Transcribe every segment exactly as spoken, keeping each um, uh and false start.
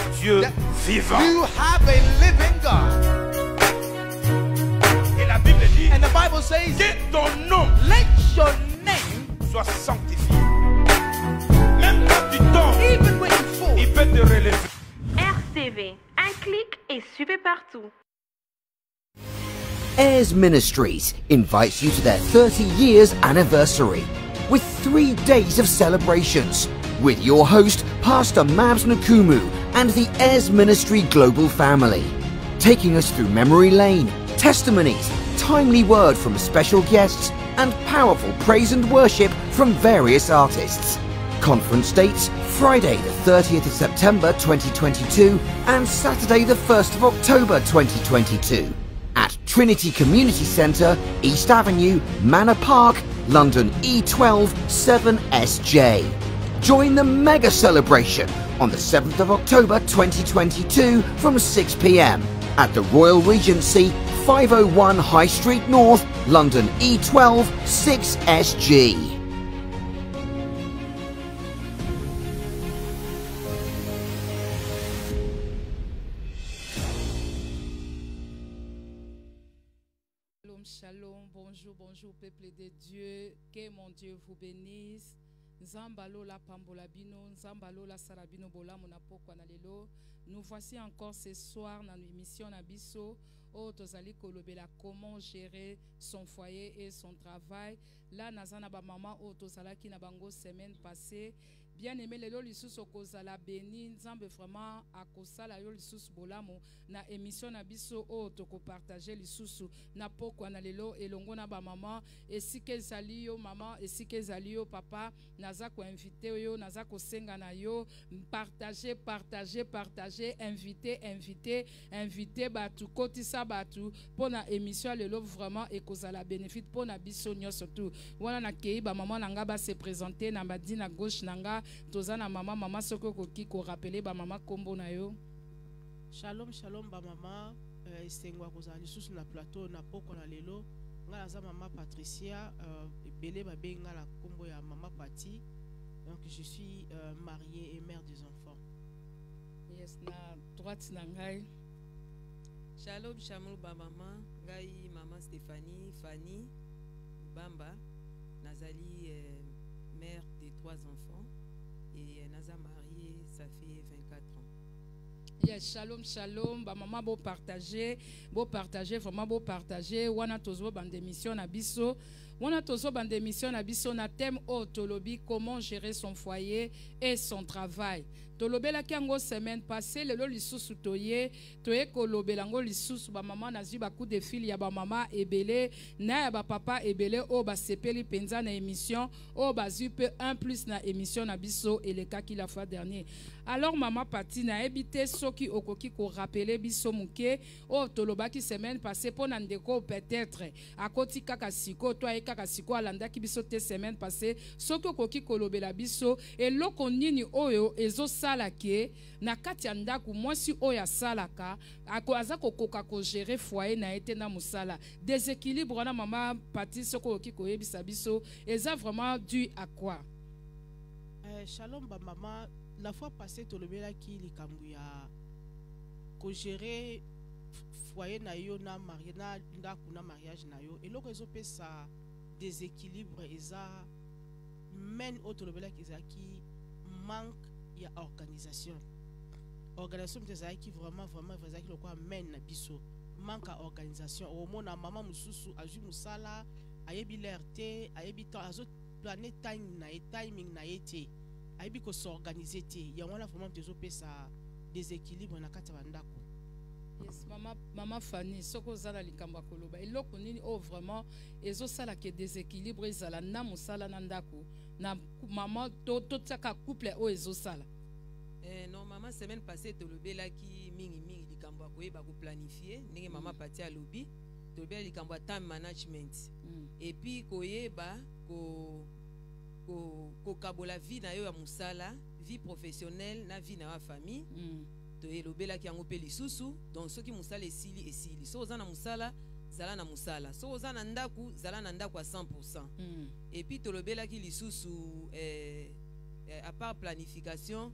Dieu vivant. You have a living God. Et la Bible dit And the Bible says, que ton nom let your name, soit sanctifié. Même quand tu tombes, even when you fall, il peut te relever. R C V, un clic et suivez partout. Heirs Ministries invites you to their thirty years anniversary with three days of celebrations with your host, Pastor Mabs Nkumu and the Heirs Ministry global family, taking us through memory lane, testimonies, timely word from special guests and powerful praise and worship from various artists. Conference dates Friday the thirtieth of September twenty twenty-two and Saturday the first of October twenty twenty-two at Trinity Community Centre, East Avenue, Manor Park, London E twelve seven S J. Join the mega celebration on the seventh of October twenty twenty-two from six p m at the Royal Regency, five oh one High Street North, London E twelve six S G. Shalom, bonjour, bonjour peuple de Dieu, que mon Dieu vous bénisse. Nzambalo la pambola bino, nzambalo la sarabino bola monapoko na lelo. Nous voici encore ce soir dans l'émission Nabiso, où tozali kolobela comment gérer son foyer et son travail. Là, nazana ba maman où tozalaki na bango semaine passée. Bien aimé lelo lisusu kozala béni nzambe vraiment akosala yo lisusu bolamo na émission na biso o toko partager lisusu na pokwa na lelo elongo na ba maman esika ezali yo maman esika ezali yo papa naza ko inviter yo naza ko senga na yo partager partager partager inviter inviter inviter batu kotisa batu pona émission lelo vraiment ekozala bénéfice pona biso nyonso tout wana na kei ba maman nanga ba se présenter na badi na gauche nanga tozana mama mama soko koki ko rappeler ba mama kombo na yo. Shalom shalom ba mama euh, esengwa kozali susu na plateau na poko na lelo ngala za mama Patricia euh, belé ba benga la kombo ya mama Pati. Donc je suis euh, mariée et mère des enfants. Yes na droite na ngai. Shalom shalom ba mama ngai mama Stéphanie Fanny Bamba Nazali euh, mère de trois enfants. Et Naza marié, ça fait vingt-quatre ans. Yes, shalom, shalom. Ba maman beau partager, beau partager, vraiment beau partager. Wana tozo bande émission na biso. Wana tozo bande émission na biso na thème o tolobi comment gérer son foyer et son travail. Tolobela kiango semaine passée lelo lisusu toye toye kolobela ngo lisusu ba maman nazi ba coup de fil ya ba maman ebele na ya ba papa ebele o ba sepeli penza na émission o ba zupe un plus na émission na biso et le cas qui la fois dernier. Alors maman Pati na ebité soki okoki ko rappeler biso muke o tolobaki semaine passée pona ndeko peut-être akoti kaka siko toi e kaka siko alanda ki biso te semaine passée soki okoki kolobela biso et loko nini oyo ezo salake na kati ya ndaku mwasi oya salaka ako azako koka ko gérer foyer na ete na musala déséquilibre na mama Pati soko okoki ko yebisa biso eza vraiment dû à quoi? Euh, shalom ba mama la fois passée tolobela ki likambu ya ko gérer foyer na yo na mariage na ndaku na mariage na yo eloko ezo pesa déséquilibre eza men o tolobela ki eza ki manque ya organisation organisation eza ki vraiment vraiment eza ki lokwa men na biso manque à organisation au mona mama mususu azu musala ayebi lerte ayebi temps azo planer time na timing na yete aibi ko s'organiser te ya wana vraiment tezo pesa déséquilibre na kati ya ndako. Yes mama mama Fanny soko zala likamba koloba eloko nini o vraiment ezo sala ke déséquilibre ezala na musala na ndako na mama to to tsaka couple o ezo sala. Eh non maman semaine passée tolobela ki mingi mingi likambo akoyeba ko planifier ndenge mama Pati alobi tolobela likambo time management mm. Et puis koyeba ko ko ko kabola vie na yo ya musala vie professionnelle na vie na wa famille mm. To elobela ki yango pe lisusu donc soki musala esili esili so ozana musala zala na musala so ozana ndaku zala na ndaku à cent pour cent mm. Et puis tolobela ki lisusu eh, eh, à part planification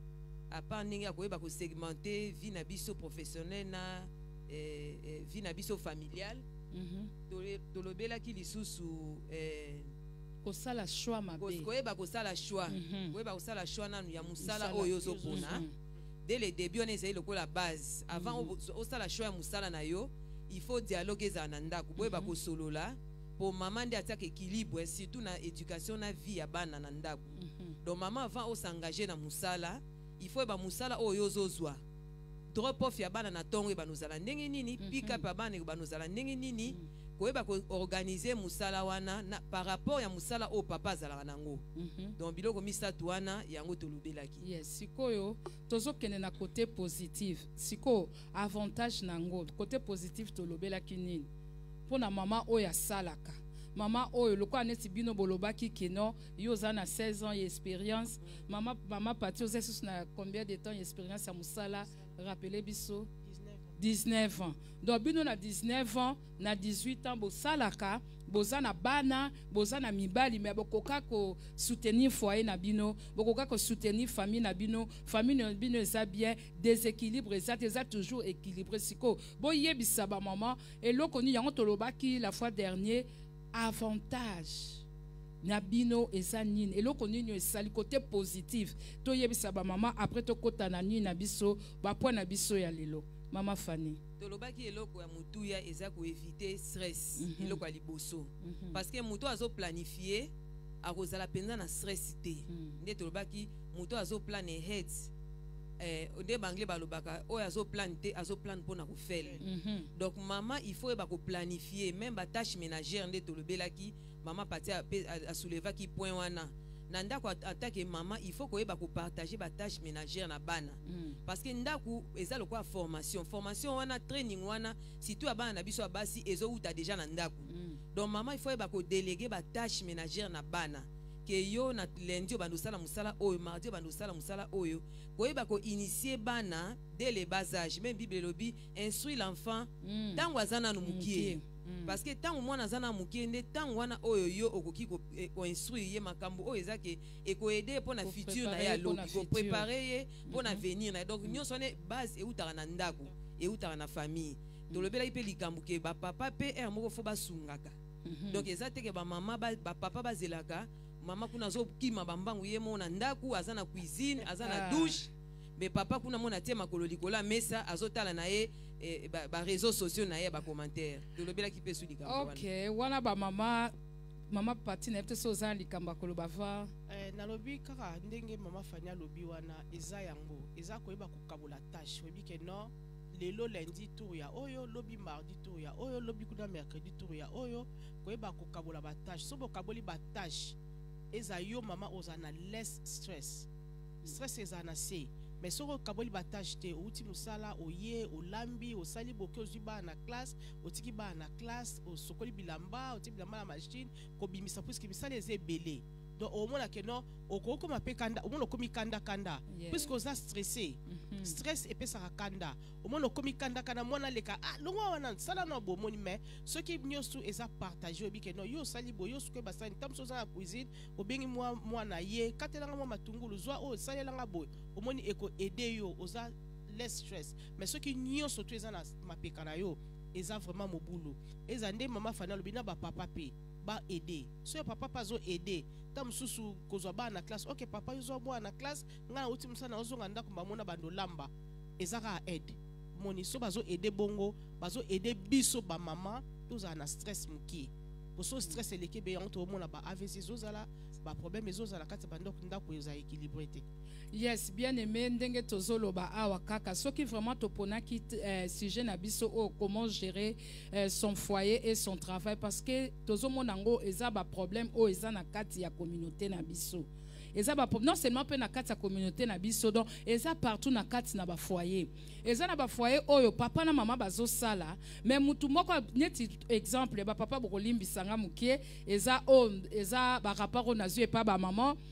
à part ndenge akoyeba ko segmenter vie na biso professionnelle na eh, eh, vie na biso familiale. Mhm. Tole- tolobelaki lisusu eh, kosala choix mabe. koyeba kosala choix Mhm. koyeba kosala choix nanu ya musala Musala. oyo ozopona. Mhm. Dès le début on ezali lokola base avant Mhm. osala choix ya musala na yo il faut dialogue ezala na ndako boyeba Mhm. kosolola po mama nde atiaka équilibre surtout na éducation na vie ya bana na ndako. Mhm. Donc maman avant on s'engager na musala il faut ba musala oyo ozozwa drop off ya bana na tongo eba nozala ndenge nini Mhm. pick up ya bana eba nozala ndenge nini Mhm. koyeba ko organiser musala wana na, par rapport ya musala o papa azalaka nango. Mhm. Donc biloko misatu wana yango tolobelaki. Yes, sikoyo tozokende na côté positif. Siko avantage nango côté positif tolobelaki nini mpona mama oyo asalaka mama oyo lokola neti bino bolobaki keno yo oza na seize ans ya expérience mama mama pati oza susu na combien de temps ya expérience ya mosala rappele biso dix-neuf ans. Donc bino na dix-neuf ans na dix-huit ans bosalaka boza na bana boza na mibali me bokoka ko soutenir foyer na bino bokoka ko soutenir famille na bino famille na bino eza bien déséquilibre eza eza toujours équilibré siko boyebisa ba maman eloko ni yango tolobaki la fois dernier avantage na bino eza nini eloko nini esali côté positif toyebisa ba maman après tokota na nini na biso ba point na biso ya lelo mama Fanny. Tolobaki eloko ya mutuya eza ko éviter stress Mhm. eloko ya liboso Mhm. parce que mutu azo planifier akozala penza na stress te. Mhm. Nde tolobaki mutu azo plan ahead eh nde banglais balobaka oyo azo plan te azo plan mpona kofela. Mhm. Donc maman il faut eba ko planifier même ba tâche ménagère nde tolobelaki maman pati a, a, a soulevaki point wana na ndako atake maman il faut koyeba ko partager ba tâche ménagère na bana. Mhm. Parce que ndako eza lokwa formation formation wana training wana surtout abana na biso abasi ezo uta déjà na ndako. Mhm. Donc maman il faut eba ko déléguer ba tâche ménagère na bana ke yo na lundi bando sala musala oyo mardi bando sala musala oyo koyeba ko initier bana dès le bas âge. Même Bible lobi instruit l'enfant Mhm. tango azana no mukie. Mhm. Parce que tango mwana azana mukie nde tango wana oyo yo okoki ko, eh, ko instruire ye makambo oyo ezake eko aider pour na Ko futur na préparer ya ye po na lobi ko futur. préparer ye pour na Mhm. venir na donc nyonso ne base eutaka na ndako eutaka na famille. Tolobelaki pe likambo ke ba papa pe er moko fo basungaka. Mhm. Donc eza teke ba mama ba, ba papa bazelaka mama kuna zo kima bambangu ye mona ndako azana cuisine azana Ah. douche mais papa kuna mona tie makolo likolo mesa azotala na ye eh, ba, ba réseaux sociaux na ye ba commentaire tolobelaki pe su likambo wana. Ok, wana ba mama mama pati na epte so za likambo koloba va. Eh, nalobi kaka ndenge mama Fanny alobi wana eza yango eza koyeba kokabola tâche oyebi ke non lelo lundi tour ya oyo lobi mardi tour ya oyo lobi kuna mercredi tour ya oyo koyeba kokabola ba tâche so bokaboli ba tâche eza yo mama oza na less stress stress eza na se mais soko kaboli ba tâche te outi musala oye olambi osali boke ozwi ba na classe otiki ba na classe osokoli bilamba otiki bilamba na machine kobimisa puisque misala eza ebele donc omona ke non okokoma pe kanda omona okomi kanda kanda Yeah. puisque oza stressé Mhm. stress epesaka kanda omona okomi kanda kanda mwana leka ah longwa wana sala na bomoni mais soki nyonso eza partage oyebi ke non yo osali boye yo soki basani ntango oza na cuisine obengi mwa mwana ye katelanga mwa matungulu zwa oyo osalelanga boye omoni eko ede yo oza less stress mais soki nyonso to eza na mapeka na yo eza vraiment mobulu eza nde mama Fanny alobi na bapapa pe ba aider so papa pa zo aider ta mususu kozwa ba na classe ok papa yo zo bwa na classe ngana uti musana ozonga ndako bamona bando lamba ezaka aide moni so bazo aider bongo bazo aider biso ba mama toza na stress muki boso stress eleke be yango to mona ba A V C zozala ba problème ezozala kati ba ndako ndako eza équilibré te. Yes, bien aimé ndenge tozoloba awa kaka soki vraiment toponaki euh, sujet na biso o comment gérer euh, son foyer et son travail parce que tozomona ngo eza ba problème o eza na kati ya communauté na biso. Eza ba non seulement pe na kati ya communauté na biso donc eza partout na kati na ba foyer. Eza na ba foyer oyo papa na mama bazo sala mais mutu moko neti exemple ba papa bokolimbisanga mukie eza o eza ba rapport na zue pa ba maman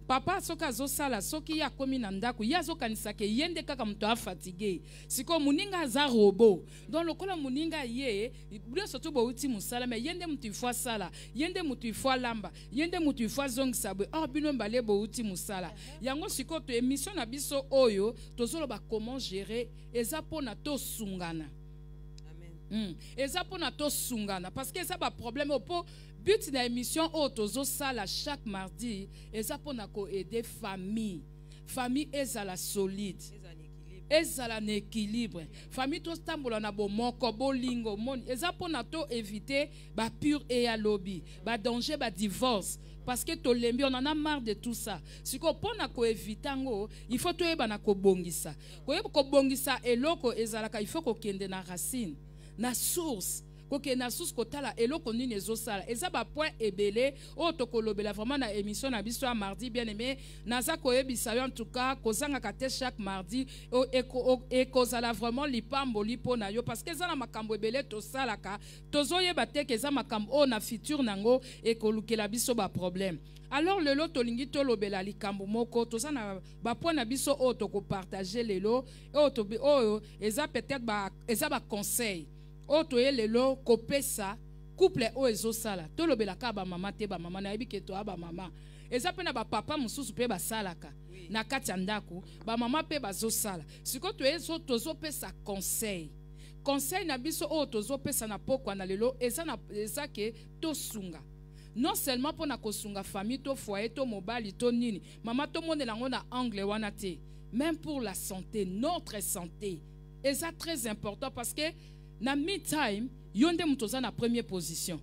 papa soki azosala soki ye akomi na ndako ye azokanisa ke ye nde kaka moto afatigue sikoyo moninga aza robo donc lokola moninga ye nyonso to bouti mosala me ye nde moto ifo asala ye nde moto ifo alamba ye nde moto ifo azongisa boye or bino mbale bouti mosala yango sikoyo to émission na biso oyo tozoloba comment gérer eza mpona tosungana. Mm. Eza mpona tosungana parce que eza ba problème po but na émission o tozo sala chaque mardi eza mpona ko aider famille famille ezala solide ezala na équilibre famille to stambola na bomoko bolingo moni eza mpona to éviter ba pure et ya lobby ba danger ba divorce parce que to lembi on en a marre de tout ça siko mpona ko éviter ngo il faut to yeba na ko bongisa ko yeba ko bongisa eloko ezalaka il faut ko kende na racine na source koke na source kotala eloko nini ezosala eza ba point ebele o tokolobela vraiment na émission na biso ya mardi bien aimé naza koyebisa yo en tout cas kozanga kate chaque mardi e kozala vraiment lipambo lipo na yo parce que eza na makambo ebele tosalaka tozoyeba te ke eza makambo o na futur nango ekolukela biso ba problème. Alors lelo tolingi tolobela likambo moko toza na ba point na biso o tokopartager lelo o to o eza peut-être ba eza ba conseil oto lelo kopesa couple o ezosala tolobela ka ba mama te ba mama na yebi ke to aba mama eza pe na ba papa mususu pe basalaka na kati ya ndako ba mama pe bazosala siko to ezo tozopesa conseil conseil na biso o tozopesa na pokwa na lelo eza na eza ke tosunga non seulement pour na kosunga famille to foyer to mobali to nini mama to monela ngo na angle wana te même pour la santé notre santé et ça très important parce que na me-time yonde mutoza na première position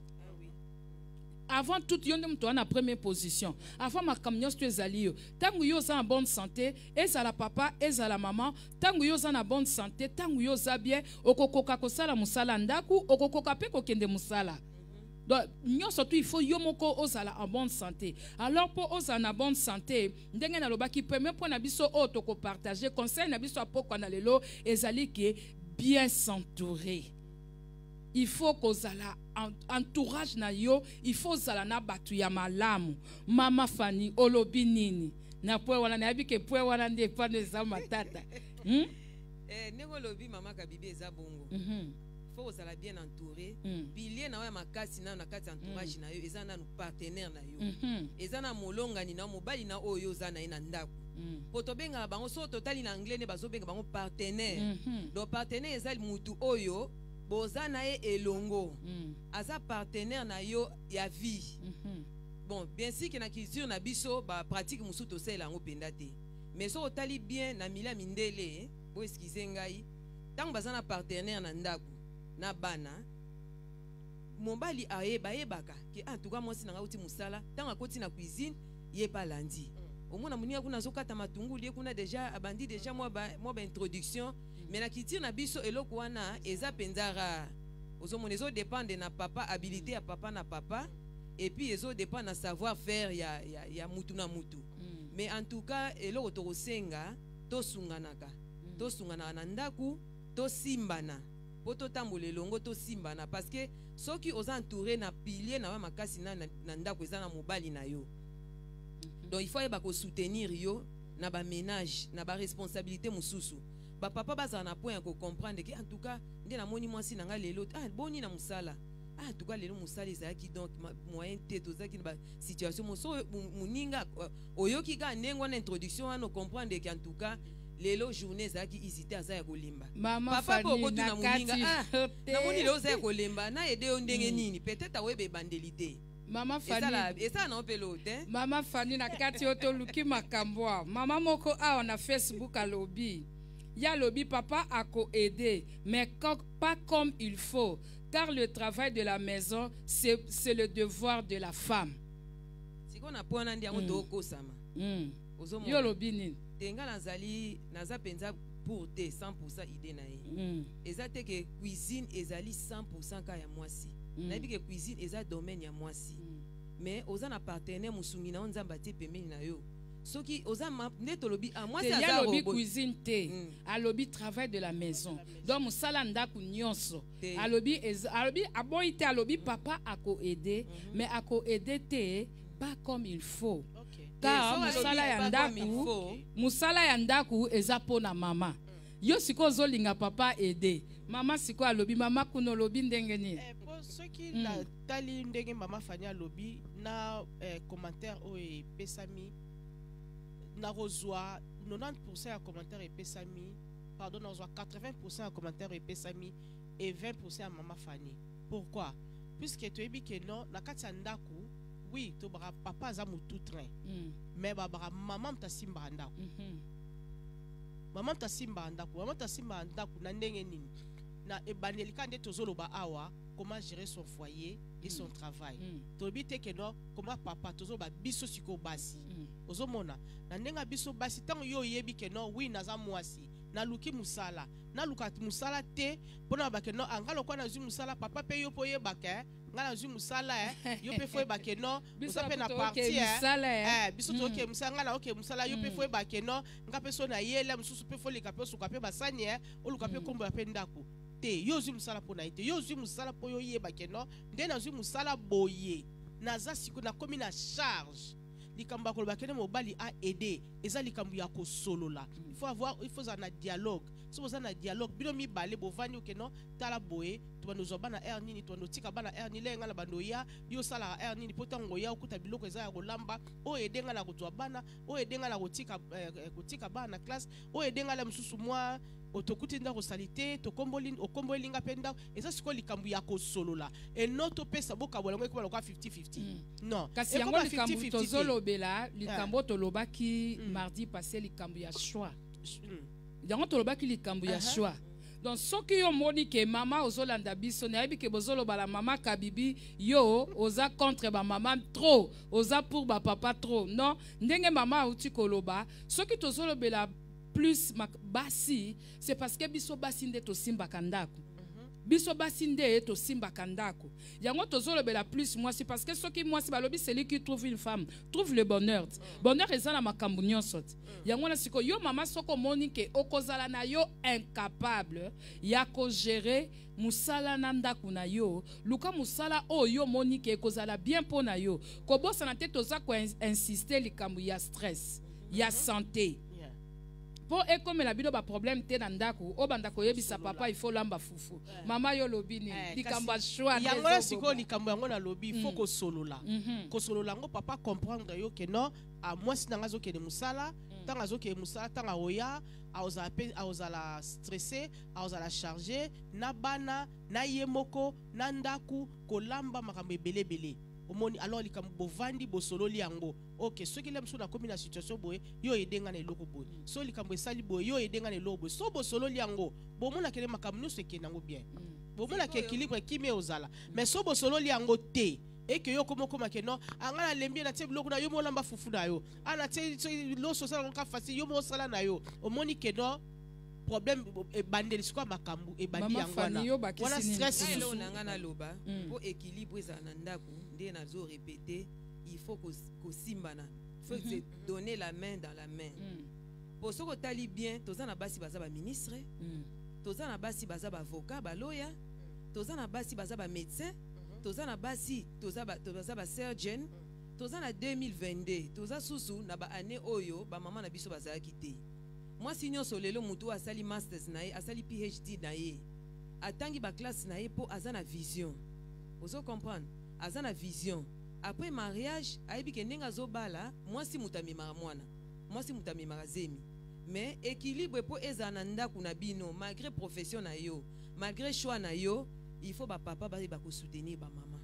avant tout yonde mutoza na première position avant ma camion sto ezali yo tangu yo za en bonne santé ezala papa ezala maman tangu yo za na bonne santé tangu yo za bien okokoka kosala musala ndaku okokoka pe kokende musala. Donc, nous surtout il faut yomoko ozala en bonne santé. Alors pour ozala en bonne santé, ndenge na loba ki premier point na biso o to ko partager conseil na biso apoko na lelo ezali ki bien s'entourer. Il faut kozala entourage na yo, il faut zala na batu ya malamu. Mama Fanny olobi nini? Na po wana na yabi ke po wana nde pa neza matata. Hmm? Eh nengo lobi mama kabibi eza bongo. Mhm. Faut ozala bien entouré. Mm. Pilier na wa makasi na na kati entourage na yo eza na partenaire na yo. Mhm. Eza na molonga ni na mobali na oyo za na ina ndako. Mm. Poto benga bango so totali na anglais ne bazo benga bango partenaire. Mhm. Do partenaire eza mutu oyo boza na ye elongo. Mm. Aza partenaire na yo ya vie. Mhm. Bon, bien sûr que na culture na biso ba pratique musu to sela ngo penda te. Mais so otali bien na mila mindele, bo excusez ngai, tango baza na partenaire na ndako na bana mobali ayeba yebaka ki en tout cas moi sinanga uti musala tango akoti na cuisine yeba landi omona muninga kuna zokata matungulu ye kuna déjà abandi déjà moi ba moi ba introduction mais na kitire na biso eloko wana eza penzara ozomona ezo dépendre na papa habilité ya papa na papa et puis ezo dépend na savoir faire ya ya, ya mutu na mutu mm. Mais en tout cas eloko to kosenga to sunganaka mm. To sungana na ndaku to simbana poto tambola longo to simbana parce que soki oza entouré na pilier na makasi na na ndako eza na mobali na yo. Donc il faut yeba ko soutenir yo na ba ménage na ba responsabilité mususu ba papa baza na point ko comprendre que en tout cas nde na moni mwasi na nga lelo ah boni na musala ah en tout cas lelo musala ezaki donc moyen te to zaki ba situation moso muninga oyoki ga nengo na introduction wana comprendre que en tout cas lelo journée zaki hésité asa ya kolimba Mama papa Fanny ko tuna muninga ah na moni lelo za ya kolimba na ede ondenge nini peut-être awebe bandelité. Mama Fanny esa na pelote Mama Fanny na kati oto luki makamboa mama moko a na Facebook a lobby ya lobby papa a ko aider mais pas comme il faut car le travail de la maison c'est c'est le devoir de la femme. Siko na pona ndi yango to kosama Mm. ozomo Yo lobby nini tenga nazali naza penza pour te cent pour cent idée na ye. Mm. Eza te que cuisine ezali cent pour cent ka ya mwasi. Mm. Na bi que cuisine eza domaine ya mwasi. Mm. Mais oza na partenaire musungi na nzamba te pemeli na yo. Soki oza neto lobi a mwasi Te aza ya lobby robot. cuisine te Mm. a lobby travail de la maison donc musala ndaku nyonso Te. a lobby a lobby aboyi te a lobby papa a ko aider mais a ko aider te pas comme il faut. Ok. car so musala alobi ya ba ndaku comme il faut. musala ya ndaku eza pona mama yo siko ozolinga papa ede mama siko alobi mama kuno lobi ndenge nini Eh, po soki Mm. na tali ndenge mama Fanny alobi na eh, commentaire oyo epesami nakozwa quatre-vingt pour cent ya commentaire epesami pardon nakozwa quatre-vingts pour cent ya commentaire epesami et vingt pour cent ya mama Fanny. Pourquoi? Puisque toyebi ke non na kati ya ndaku oui tobaka papa aza mutu train Mm. mais babaka mama mutasimbaka ndaku Mhm. mama mutasimbaka ndaku mama mutasimbaka ndaku na ndenge nini na ebandeli ka nde tozoloba awa comment gérer son foyer et son travail. Mm. Tobi te ke no comment papa tozoloba biso siko basi. Mm. Ozomona na ndenga biso basi tango yo yebi ke no oui naza mwasi na luki musala na luka musala te pona ba ke no angalo kwa na zu musala papa pe yo poye ba ke ngala zu musala eh yo pe foye ba ke no Biso oza pe na poto parti oke eh musala, eh. eh biso to Mm. ke musala ngala oke musala yo pe Mm. foye ba ke no nga pe so na yele mususu pe fo lika pe suka pe basani eh o luka pe Mm. kombo ya pe ndako te yo zu musala pona ite yo zu musala po yo yeba ke no nde na zu musala boye naza siko na komi na charge likambo ya koloba kene mobali a aider eza likambo ya kosolola il faut avoir il faut un dialogue so boza na dialogue bino mibale bovandi oke no tala boye tobandozwa bana air nini tobandotika bana air nini lenga na bandoya yo sala air nini po ntango ya okuta biloko eza ya kolamba oyo edenga na kozwa bana oyo edenga na kotika eh, kotika bana na classe oyo edenga na mosusu mwa otokuti ndako salite tokomboli okombolinga pe ndako eza siko likambo ya kosolola eno topesa bokabola ngo ekoma lokwa fifty fifty Mm. non kasi yango ekoma likambo fifty fifty te. tozolobela likambo tolobaki Mm. mardi passé likambo ya choix Mm. yango tolobaki likambo ya Uh-huh. choix donc soki yo moni ke mama ozolanda biso nayebi ke bozolobala mama kabibi yo oza contre bamama trop oza pour bapapa trop non ndenge mama auti koloba soki tozolobela plus mak- basi c'est parce que biso basi nde tosimbaka ndako biso basi nde tosimbaka ndako yango tozolobela plus mwasi parce que soki mwasi balobi celui qui trouve une femme trouve le bonheur bonheur eza na makambo nyonso te yango na siko yo mama soko omoni ke okozala na yo incapable ya kogere musala na ndako na yo luka musala oyo yo omoni ke ekozala bien mpo na yo kobosana te toza koinsiste likambo ya stress ya santé Yeah. po ekomela bino baproblème te na ndako o bandako oyebisa papa il faut lamba fufu mama yo lobi nini Eh, likambo ya kasi choix yango na sikoyo likambo yango nalobi il faut Mm. kosolola Mhm. kosolola yango papa comprendre yo ke no a mwasi nanga azokende mosala ntango azokende mosala ntango aoya aozala pe aozala stressé aozala chargé na bana na ye moko na ndaku kolamba makambo ebelebele omoni alors likambo bovandi bosololi yango ok soki le mosusu nakomi na situation boye yo edenga na eloko boye so likambo esali boye yo edenga na eloko boye so bosololi yango bomona kele makambo nyonso ekende yango bien bomona ke équilibre ekimi ozala mais so bosololi yango te eke yo komo koma ke no anga na lembi na tie biloko na yo molamba fufu na yo ana tie loso sala nka fasi yo mo sala na yo omoni ke no problème ebandeli siko makambo ebandi Mama yango Fanny, wana yo bakisi wana nini? stress Ngai eloko susu. na nga naloba Mm. mpo équilibre ezala na ndako nde nazorépéte il faut kos- kosimbana il faut se donner la main dans la main Mm, mpo soki otali bien toza na basi baza baministre mm, toza na basi baza bavoka baloya toza na basi baza bamédecin toza na basi toza ba- toza basurgeon toza na deux mille vingt-deux toza susu na baannée oyo bamama na biso bazalaki te mwasi nyonso lelo motu asali masters na ye asali phd na ye atangi baklasse na ye mpo aza na vision ozo comprendre aza na vision après mariage ayebi ke ndenge azobala mwasi moto amemaka mwana mwasi moto amemaka zemi mais équilibre mpo ezala na ndako na bino malgré profession na yo malgré choix na yo il faut bapapa bayeba kosoutenir bamama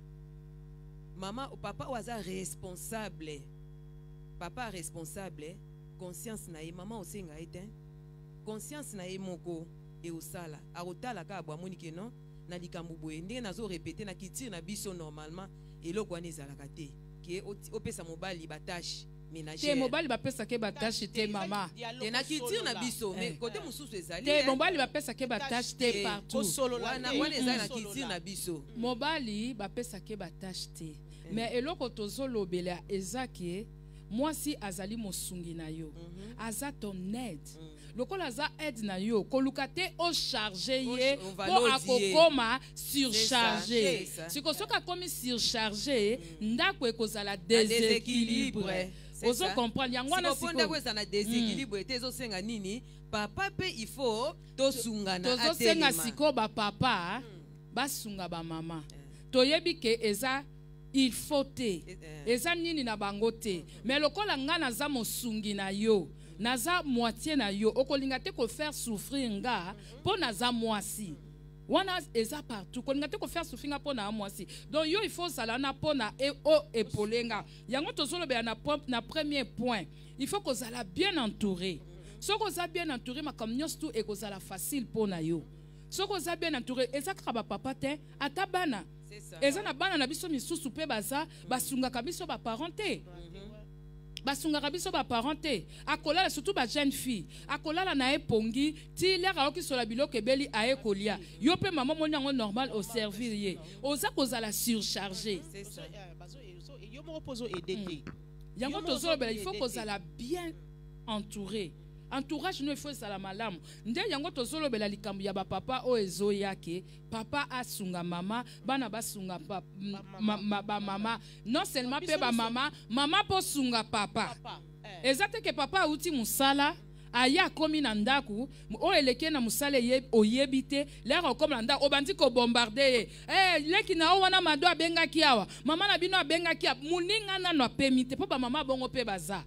mama papa oyo aza responsable papa responsable conscience na ye mama osenga ye te conscience na ye moko eosala akotala kaka bwa amoni ke non na likambo boye ndenge nazorepete na kitire na biso normalement eloko wana ezalaka te ke oti- opesa mobali batashe te ménagère mobali bapesake batashe te mama te na kitire na biso Eh. mais kote mosusu ezali te eh. mobali bapesake batashe te Eh, partout kosolola wana te. wana eza na Kosolola. kitire na biso mobali bapesake batashe te mais eloko tozolobela eza ke mwasi azali mosungi na yo aza ton aide lokola aza aide na yo koluka te ocharge ye O- mpo overload ye. akokoma C'est surcharge ça. siko soki akomi surcharge ndako ekozala déséquilibre. déséquilibre C'est C'est ozo ça. comprendre yango wana Si oponda siko kweza na déséquilibre ete ezosenga nini papa pe il faut tosungana tozosenga atelema. siko bapapa basunga bamama toyebi ke eza il faut te eza nini na bango te mais lokola nga naza mosungi na yo naza moitié na yo okolinga te kofaire souffrir nga mpo naza mwasi wana eza partout kolinga te kofaire souffrir nga mpo na mwasi donc yo il faut ozala na mpo na e o epole nga yango tozolobela na, na premier point il faut kozala bien entouré soki oza bien entouré makambo nyonso tu ekozala facile mpo na yo soki oza bien entouré eza kaka bapapa te ata bana eza na bana na biso misusu mpe baza basungaka biso baparent te basungaka biso baparent te akolala surtout bajeune fille akolala na ye pongi ti lere aokisola biloko ebeli aye kolia yo mpe mama moni yango normal oservir ye oza kozala surchargé yango tozolobela il faut kozala bien entouré entourage no il faut ezala malamu nde yango tozolobela likambo ya bapapa oyo ezoyake papa asunga mama bana basunga bamama non seulement mpe bamama mama mpo sunga papa eza te ke papa auti mosala aye akomi na ndako oyo eleki na mosala oyebi te lere okomi na ndako obandi kobombarde ye leki na o wana mado abengaki awa mama na bino abengaki awa moninga nano apemi te mpo bamama bongo mpe baza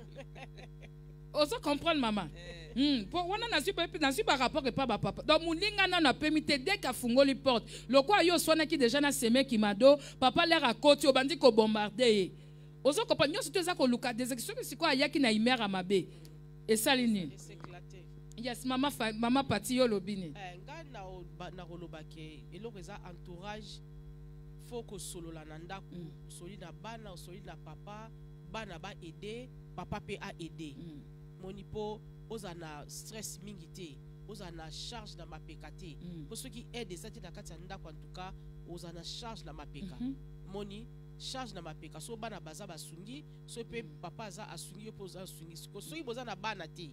ozo comprendre mama hmm pour wana na super na super rapport et pas ba papa donc muninga na na permis dès qu'a fungoli porte le quoi yo sona ki déjà na seme ki mado papa l'air à côté obandi ko bombarder ozo comprendre yo surtout ça ko luka des excuses c'est quoi yaki na imera mabe et salini yes mama mama pati yo lobini eh nga na na rolobake eloko eza entourage faut ko solo la nanda ku soli na bana soli na papa bana ba aider papa pe a aider monipo ozana stress mingi te ozana charge na mapeka te pour ceux qui aident ça te na kati nda kwa ntuka ozana charge na mapeka moni charge na mapeka so bana baza basungi so pe papa za asungi yo poza asungi so so boza na bana te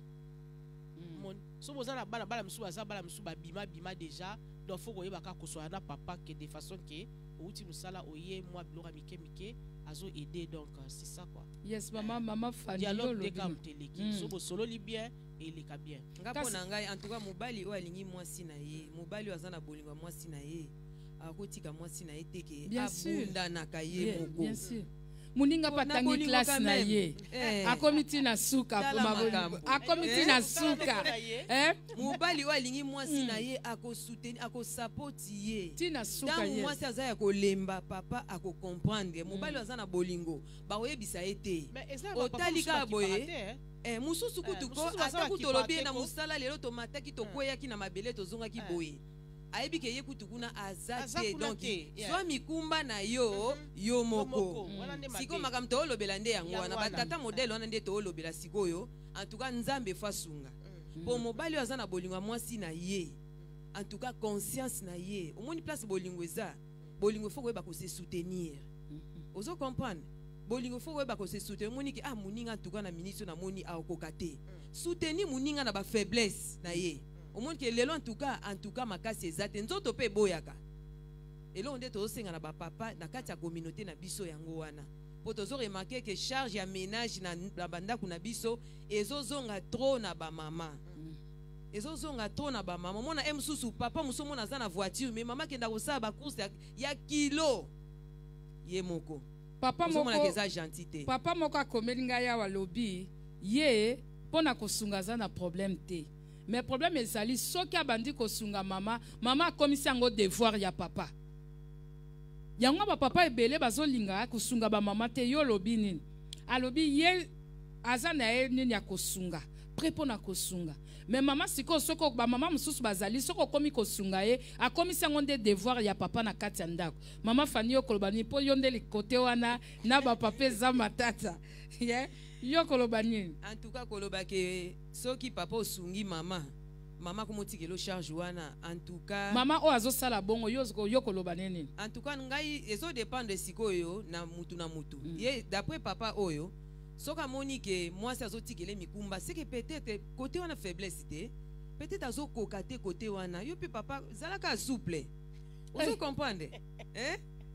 moni so boza na bana bana msu baza bana msu ba bima bima déjà donc faut koyeba ka kosoya na papa que de façon que outi musala oye moi bilora mike mike azo aider donc c'est ça quoi. Yes maman maman Fanny dialogue de kam teleki so bo solo li bien et il est bien. Ngapo na ngai en tout cas mobali o alingi mwasi na ye mobali azana bolinga mwasi na ye akotika mwasi na ye teke abunda na kaye moko. Bien sûr. Muninga patangi classe na ye akomiti na suka poma akomiti na suka eh mobali o alingi mwasi na ye akosoutenir akosapoti ye tina suka ye mwasi azaya kolemba papa akocomprendre mobali azana bolingo ba oyebisa ete otalika boye eh mususu kutuko atakutolobi na musala lelo tomataki tokweyaki na mabele tozongaki boye ayebi ke ye kutukuna azate donc so mikumba na yo yo moko siko makambo to olobela nde yango wana batata modèle wana nde to olobela sikoyo en tout cas nzambe fasunga po mobali aza na bolingo mwasi na ye en tout cas conscience na ye omoni place bolingo eza bolingo faut koyeba ko se soutenir ozo comprendre bolingo faut koyeba ko se soutenir moni ki ah muninga en tout cas na ministre na moni akoka te soutenir muninga na ba faiblesse na ye au monde que lelo en tout cas en tout cas makasi ezate nzoto pe boyaka elo onde to senga na ba papa na kati ya communauté na biso yango wana po tozo remarquer que charge ya ménage na la banda kuna biso ezozonga trop na ba mama ezozonga trop na ba mama mona emsusu papa musomo na za na voiture mais mama kenda ko sa ba course ya, ya kilo ye moko papa moko na keza gentité papa moko akomelinga ya wa lobby ye pona kosunga za na problème te. Mais le problème est que si tu as dit que sunga maman, maman a commis un devoir ya papa. Yango ba papa ebele bazolinga ko sunga ba maman te yo lobi nini. Alobi ye azana ye nini ya ko sunga. Prepo na ko sunga. Mais maman siko soko ba maman mususu bazali soko komi ko sunga ye a commis un devoir ya papa na kati ya ndako. Maman Fanny yo kolobani po yonde li kote wana na ba papa za matata. Yeah. Yo kolobani en tout cas kolobake soki papa osungi mama mama komoti kelo charge wana en tout cas mama o azo sala bongo yo yo kolobani nini en tout cas ngai ezo dépendre sikoyo na mutu na mutu mm. Ye d'après papa oyo soka moni ke moi ça zo tikele mikumba c'est que peut-être côté wana faiblesse te peut-être azo kokate côté wana yo pe papa zalaka souple ozo comprendre hein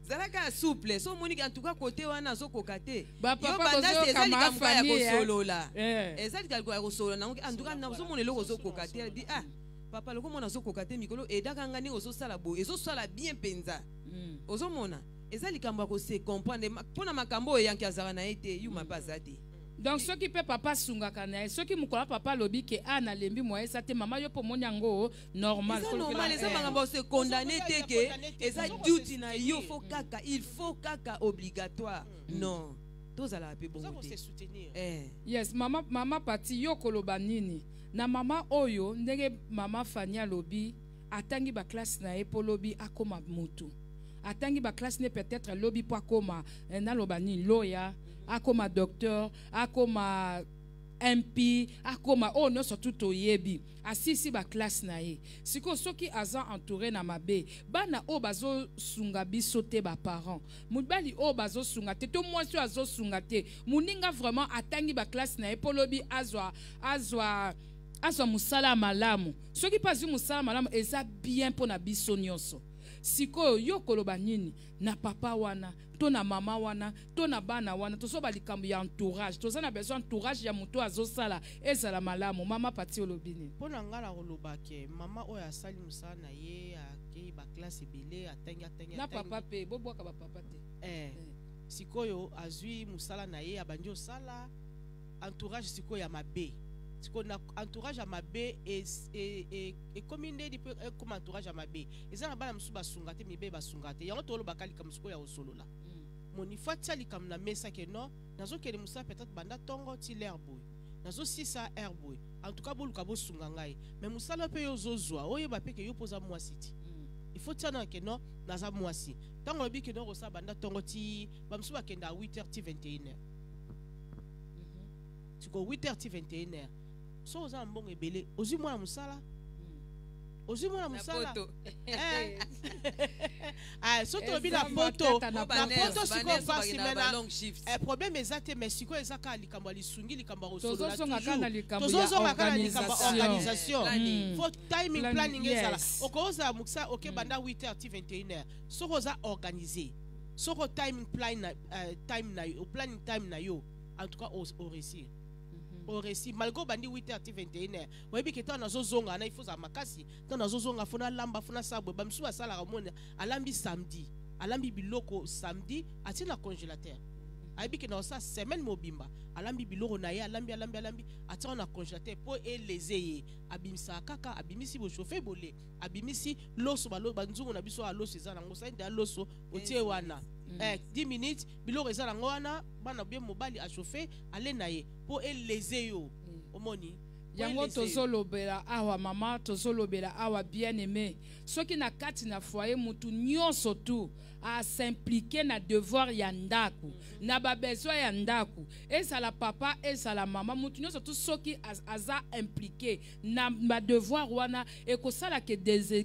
zalaka souple so monique en tout cas côté wana zo kokate Ba papa bozo kama fani kosolola eh ezali kalko ya kosolola en tout cas na zo monelo ko zo kokate dit ah papa loko mona zo kokate mikolo edaka ngani ozo sala bo ezo sala bien penza ozo mona ezali kamba ko se comprendre pona makambo yanki azara na ete yuma bazati. Donc ceux qui peut papa sunga kana ceux qui mukola papa lobi ke ana lembi moye ça te mama yo po monyango normal c'est normal ça banga se condamner te que eza duty na yo faut kaka il faut kaka obligatoire non tous ala pe bon se soutenir eh yes mama mama pati yo koloba nini na mama oyo ndenge mama Fania lobi atangi ba classe na epo lobi akoma mutu atangi ba classe ne peut-être lobi po akoma na loba nini loya akoma docteur akoma M P akoma oh non surtout toyebi asisi ba classe na ye siko soki aza entouré na mabe bana o bazo sunga biso te ba parents mubali o bazo sunga te to moi so azo sunga te muninga vraiment atangi ba classe na ye polobi azwa azwa azwa musala malamu soki pas musala malamu eza bien pona biso nyonso siko yo koloba nini na papa wana to na mama wana to na bana wana to so balikambo ya entourage to za na besoin entourage ya muto azosala ezala malamu mama pati olobini pona ngala koloba ke mama oyo asali musala na ye akei ba classe ebele atangi atangi na papa pe bobwaka ba papa te eh sikoyo azwi musala na ye abandi osala entourage sikoyo ya mabe siko na entourage ya mabe et et et comme ndedi pe comme entourage ya mabe ezana bana musu basunga te mibe basunga te yango tolo bakali kam siko ya osolola moni fatia likam na mesa ke non nazo kele musa peut-être banda tongo ti l'herbe nazo sisa herbe en tout cas boluka bo sunga ngai mais musala pe yo zozwa oye ba pe ke yo poza mwasi ti il faut tia na ke non naza mwasi tango lobi ke non ko sa banda tongo ti ba musu ba kenda huit heures ti vingt et une heures tu ko huit heures ti vingt et une heures so oza mbongo ebele ozwi mwana musala ozwi mwana musala eh ah so to bi na poto na poto siko pasi mena eh problème ezate mais siko ezaka likambo lisungi likambo osolo la toujours tozo ngaka likambo organisation faut timing planning ezala okoza muksa ok banda huit heures ti vingt et une heures so oza organiser so ko timing plan time na yo planning time na yo en tout cas au réussir au récit malgré bandi huit heures ti vingt et une heures webi ke tana zo zonga na ifuza makasi tana zo zonga fona lamba fona sabwe bamsu asala ramona alambi samedi alambi biloko samedi atina congélateur aibi ke na sa semaine mobimba alambi biloko na ye alambi alambi alambi atina na congélateur po elezeye abimisa kaka abimisi bo chauffer bolé abimisi loso balo banzungu na biso a loso ezana ngosa nda loso otie wana eh dix minutes biloko ezala ngwana bana bien mobali a chauffer ale na ye po eleze yo omoni yango tozolobela awa mama tozolobela awa bien aimé soki na kati na foyer mutu nyonso tu a s'impliquer na devoir ya ndaku na ba besoin ya ndaku ezala papa ezala mama mutu nyonso tu soki aza impliqué na ba devoir wana ekosala ke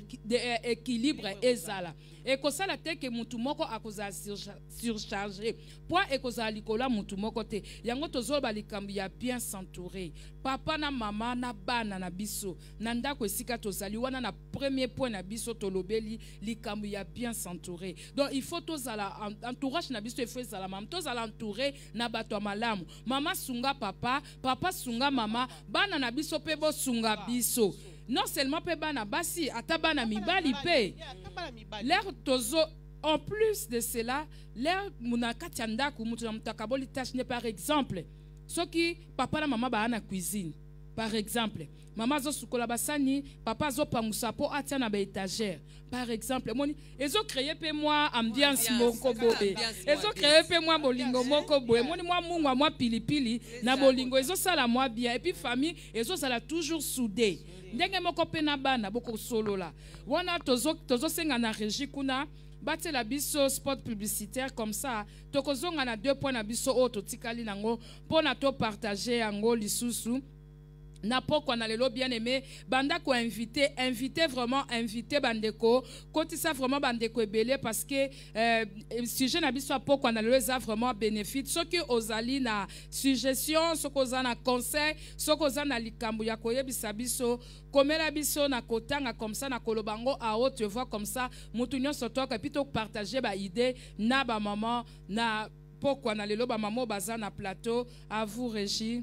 déséquilibre ezala ekosala te ke mutu moko akoza surchargé point ekozala likola mutu moko te yango tozoloba likambo ya bien s'entourer papa na mama na bana na biso na ndako esika tozali wana na premier point na biso tolobeli likambo ya bien s'entourer donc il faut tozala entourage na biso il faut ezala mama tozala entouré na bato malamu mama sunga papa papa sunga mama bana na biso pe bo sunga biso non seulement pe bana basi ata bana mibali pe l'air tozo en plus de cela l'air munakati ya ndako mutu na mutakaboli tâche par exemple soki papa na mama ba na cuisine par exemple mama zo sukola basani papa zo pangusa po atia na ba étagère par exemple moni ezo créer pe moi ambiance moko bobe ezo créer pe moi bolingo moko boye moni moi mungwa moi pilipili na bolingo ezo sala moi bien et puis famille ezo sala toujours soudé ndenge moko pe na bana boko solola wana tozo tozo senga na régie kuna bate la biso spot publicitaire comme ça tokozonga na deux points na biso o totikali nango pona to partager yango lisusu na pokwa na lelo bien aimé banda ko inviter inviter vraiment inviter bandeko koti ça vraiment bandeko ebele parce que euh, sujet na biso pokwa na lelo ça vraiment bénéfice soki ozali na suggestion soki oza na conseil soki oza na likambo ya koyebisa biso komela biso na kotanga comme ça na kolobango à haute voix comme ça mutu nyonso toka plutôt partager ba idée na ba maman na pokwa na lelo ba maman baza na plateau. À vous Régie.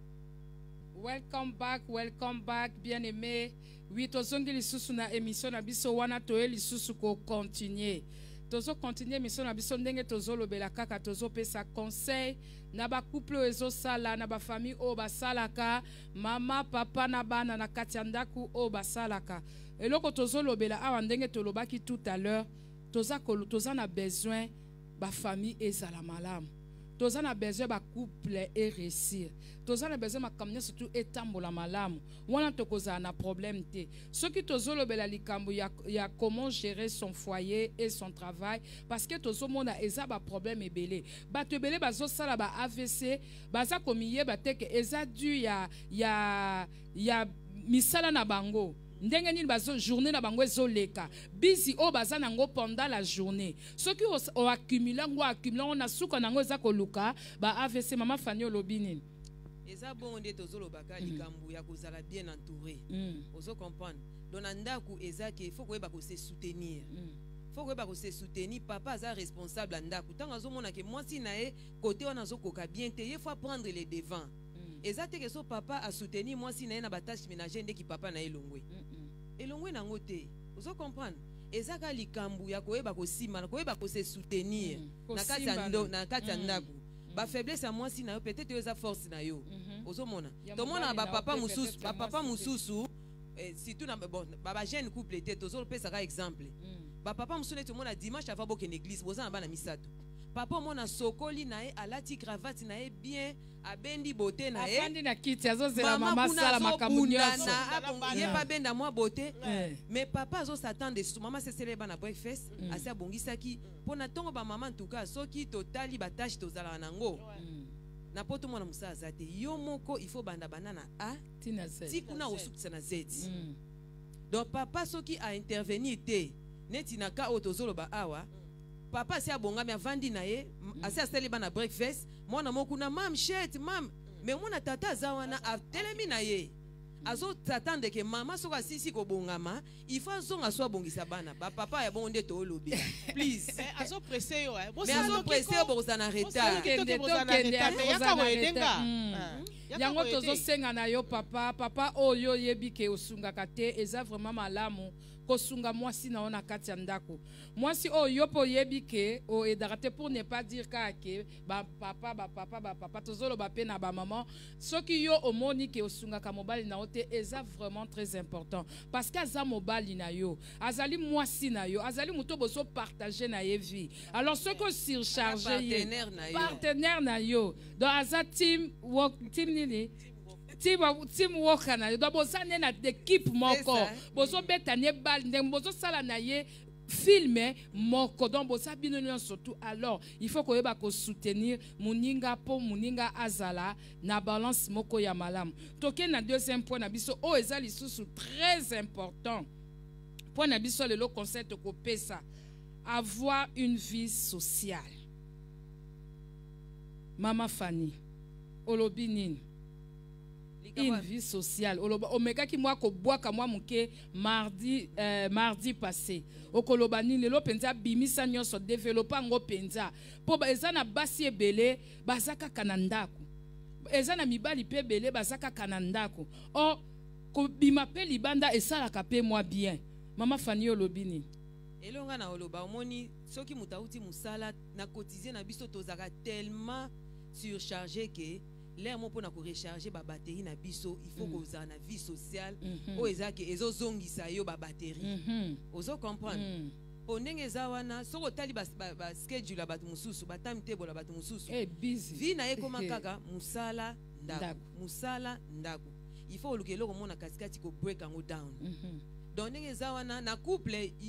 Welcome back, welcome back, bien aimé. Oui, tozongi lisusu na émission na biso wana toye lisusu ko continuer. Tozo continuer émission na biso ndenge tozo lobela kaka tozo pesa conseil na ba couple ezo sala na ba famille o ba salaka mama papa na bana na kati ndaku o ba salaka. Eloko tozo lobela awa ndenge tolobaki tout à l'heure toza ko toza na besoin ba famille ezala malamu. Toza na besoin ba couple et réussir. Toza na besoin ma kamnya surtout etambola malamu. Wana tokoza na problème te. Ce qui tozo lobela likambo ya, ya comment gérer son foyer et son travail parce que tozo mona eza ba problème ebele. Ba tebele bazo sala ba A V C, baza komiye ba teke eza du ya ya ya misala na bango. Ndenge nini bazo journée na bango ezoleka busy o baza nango pendant la journée ce qui o accumule ngo accumule on a suka nango eza koluka ba A V C mama Fanny olobini eza bon nde tozolobaka likambo ya kozala bien entouré ozo comprendre donc ndaku eza ke faut koyeba ko se soutenir faut koyeba ko se soutenir papa aza responsable ndaku tant azomona ke mwasi na ye côté wana azokoka bien te il faut prendre les devants. Ezate que so papa a soutenir moi si na na batache ménagère ndeki papa na elongwe elongwe na ngote ozo comprendre ezaka likambu ya koyeba ko sima na koyeba ko se soutenir na kati ya ndo na kati ya ndaku ba faiblesse à moi si na yo peut-être eza force na yo ozo mona to mona ba papa mususu ba papa mususu surtout na bon ba jeune couple te tozo pesa ka exemple ba papa mususu to mona dimanche avant boke l'église boza na bana misato papa mona sokoli na e alati cravate na e bien abendi beauté na e afandi na kiti azozela mama sala makambo nyonso ye pa benda mwa beauté mais papa azo s'attendre sur maman se célèbre na breakfast asi abongisaki pona tongo ba maman en tout cas soki totali ba tâche tozala nango na poto mona musa azate yo moko il faut banda banana a tina z ti kuna osukisa na z donc papa soki a intervenir te neti na ka otozolo ba awa papa si abongami avandi na ye asi asali bana breakfast mwana mokuna mam chet mam mais mwana tata zawana atelemi na ye azo t'attendre que mama soka sisi ko bongama il faut zonga so bongisa bana ba papa ya bonde to lobi please azo pressé yo mais azo pressé bo za na retard kende to kende aza na retard yango tozo senga na yo papa papa oyo yebi ke osungaka te eza vraiment malamu kosunga mwasi na ona kati ya ndako mwasi oyo po yebi ke o edarte pour ne pas dire ka ke ba papa ba papa ba papa tozolo ba pe na ba maman soki yo omoni ke osunga ka mobali na ote eza vraiment très important parce que aza mobali na yo azali mwasi na yo azali muto boso partager na ye vie alors ce que surcharger partenaire na yo partenaire na yo donc aza team work team nini team team work na yo donc boza ne na équipe moko bozo betane bal ndenge bozo sala na ye filme moko donc boza bino nyonso surtout alors il faut koyeba ko soutenir muninga po muninga azala na balance moko ya malamu toke na deuxième point na biso o eza lisusu très important point na biso le concept ko pesa avoir une vie sociale. Mama Fanny olobi nini une vie sociale omeka ki mwa ko bwaka mwa muke mardi euh, mardi passé okoloba nini lelo penza bimisa nyonso développer ngo penza po eza na basi ebele bazaka kanandako eza na mibali pe belé bazaka kanandako o ko bima pe libanda esalaka pe mwa bien. Mama Fanny olobi nini elonga na oloba omoni soki mutauti musala na quotidien na biso tozaka tellement surchargé que l'air mo pona ko recharger ba batterie na biso il faut mm. que na vie sociale mm -hmm. o ezaki ezo zongisa yo ba batterie mm -hmm. ozo comprendre mm. Ondenge zawana soko tali ba, ba, ba schedule ba mususu ba time table ba mususu eh busy vie na ekoma kaka musala ndaku musala ndaku il faut lukelo ko mona kasikati ko break and go down mm -hmm. donc ndenge zawana na couple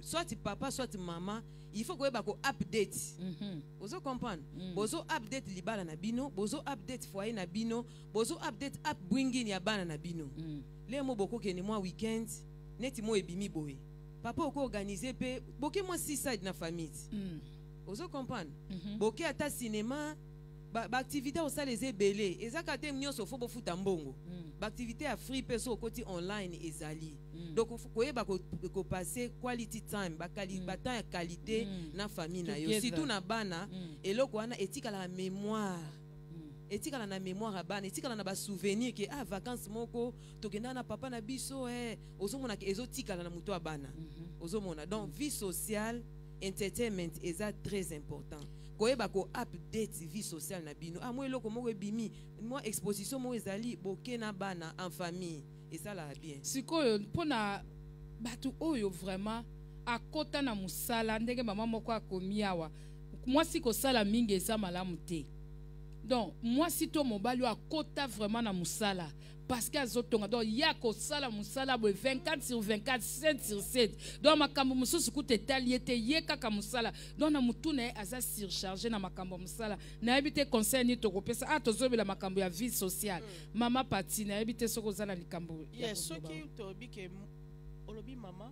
soit papa soit maman il faut que bako update Mhm. ozo comprendre Mm. bozo update libala na bino bozo update foyer na bino bozo update upbringing ya bana na bino Mm. le mo boko kene moi weekend neti mo ebimi boye papa oko organiser pe boke moi six side na famille Mm. ozo comprendre Mhm. boke ata cinéma ba, ba activité au sale ezebele ezaka te nyonso fo bofuta mbongo Mm. ba activité ya free pe so koti online ezali Mm. donc koyeba ko, ko passer quality time ba quali, Mm. ba temps ya qualité Mm. na famille na yo Together. surtout na bana Mm. eloko wana etikala na mémoire Mm. etikala na mémoire ya bana etikala na ba souvenir ke ah vacances moko tokenda na papa na biso eh ozomona ke ezotikala na muto ya bana Mhm. ozomona donc vie sociale entertainment eza très important koyeba ko update vie sociale na bino ah moi eloko moko ebimi moi exposition moko ezali boke na bana en famille ezala bien sikoyo mpona bato oyo vraiment akota na musala ndenge mama moko akomi awa mwasi kosala mingi eza malamu te donc mwasi to mobali oyo akota vraiment na musala parce que azotonga donc ya kosala musala boye vingt-quatre sur vingt-quatre sept sur sept donc makambo mosusu kuta etali ye te ye kaka musala donc na mutu na ye aza surcharge na makambo musala nayebi te conseil nini tokopesa ah tozobela makambo ya vie sociale mama pati nayebi te soki oza na likambo ya Yes, koloba. soki tobi ke olobi mama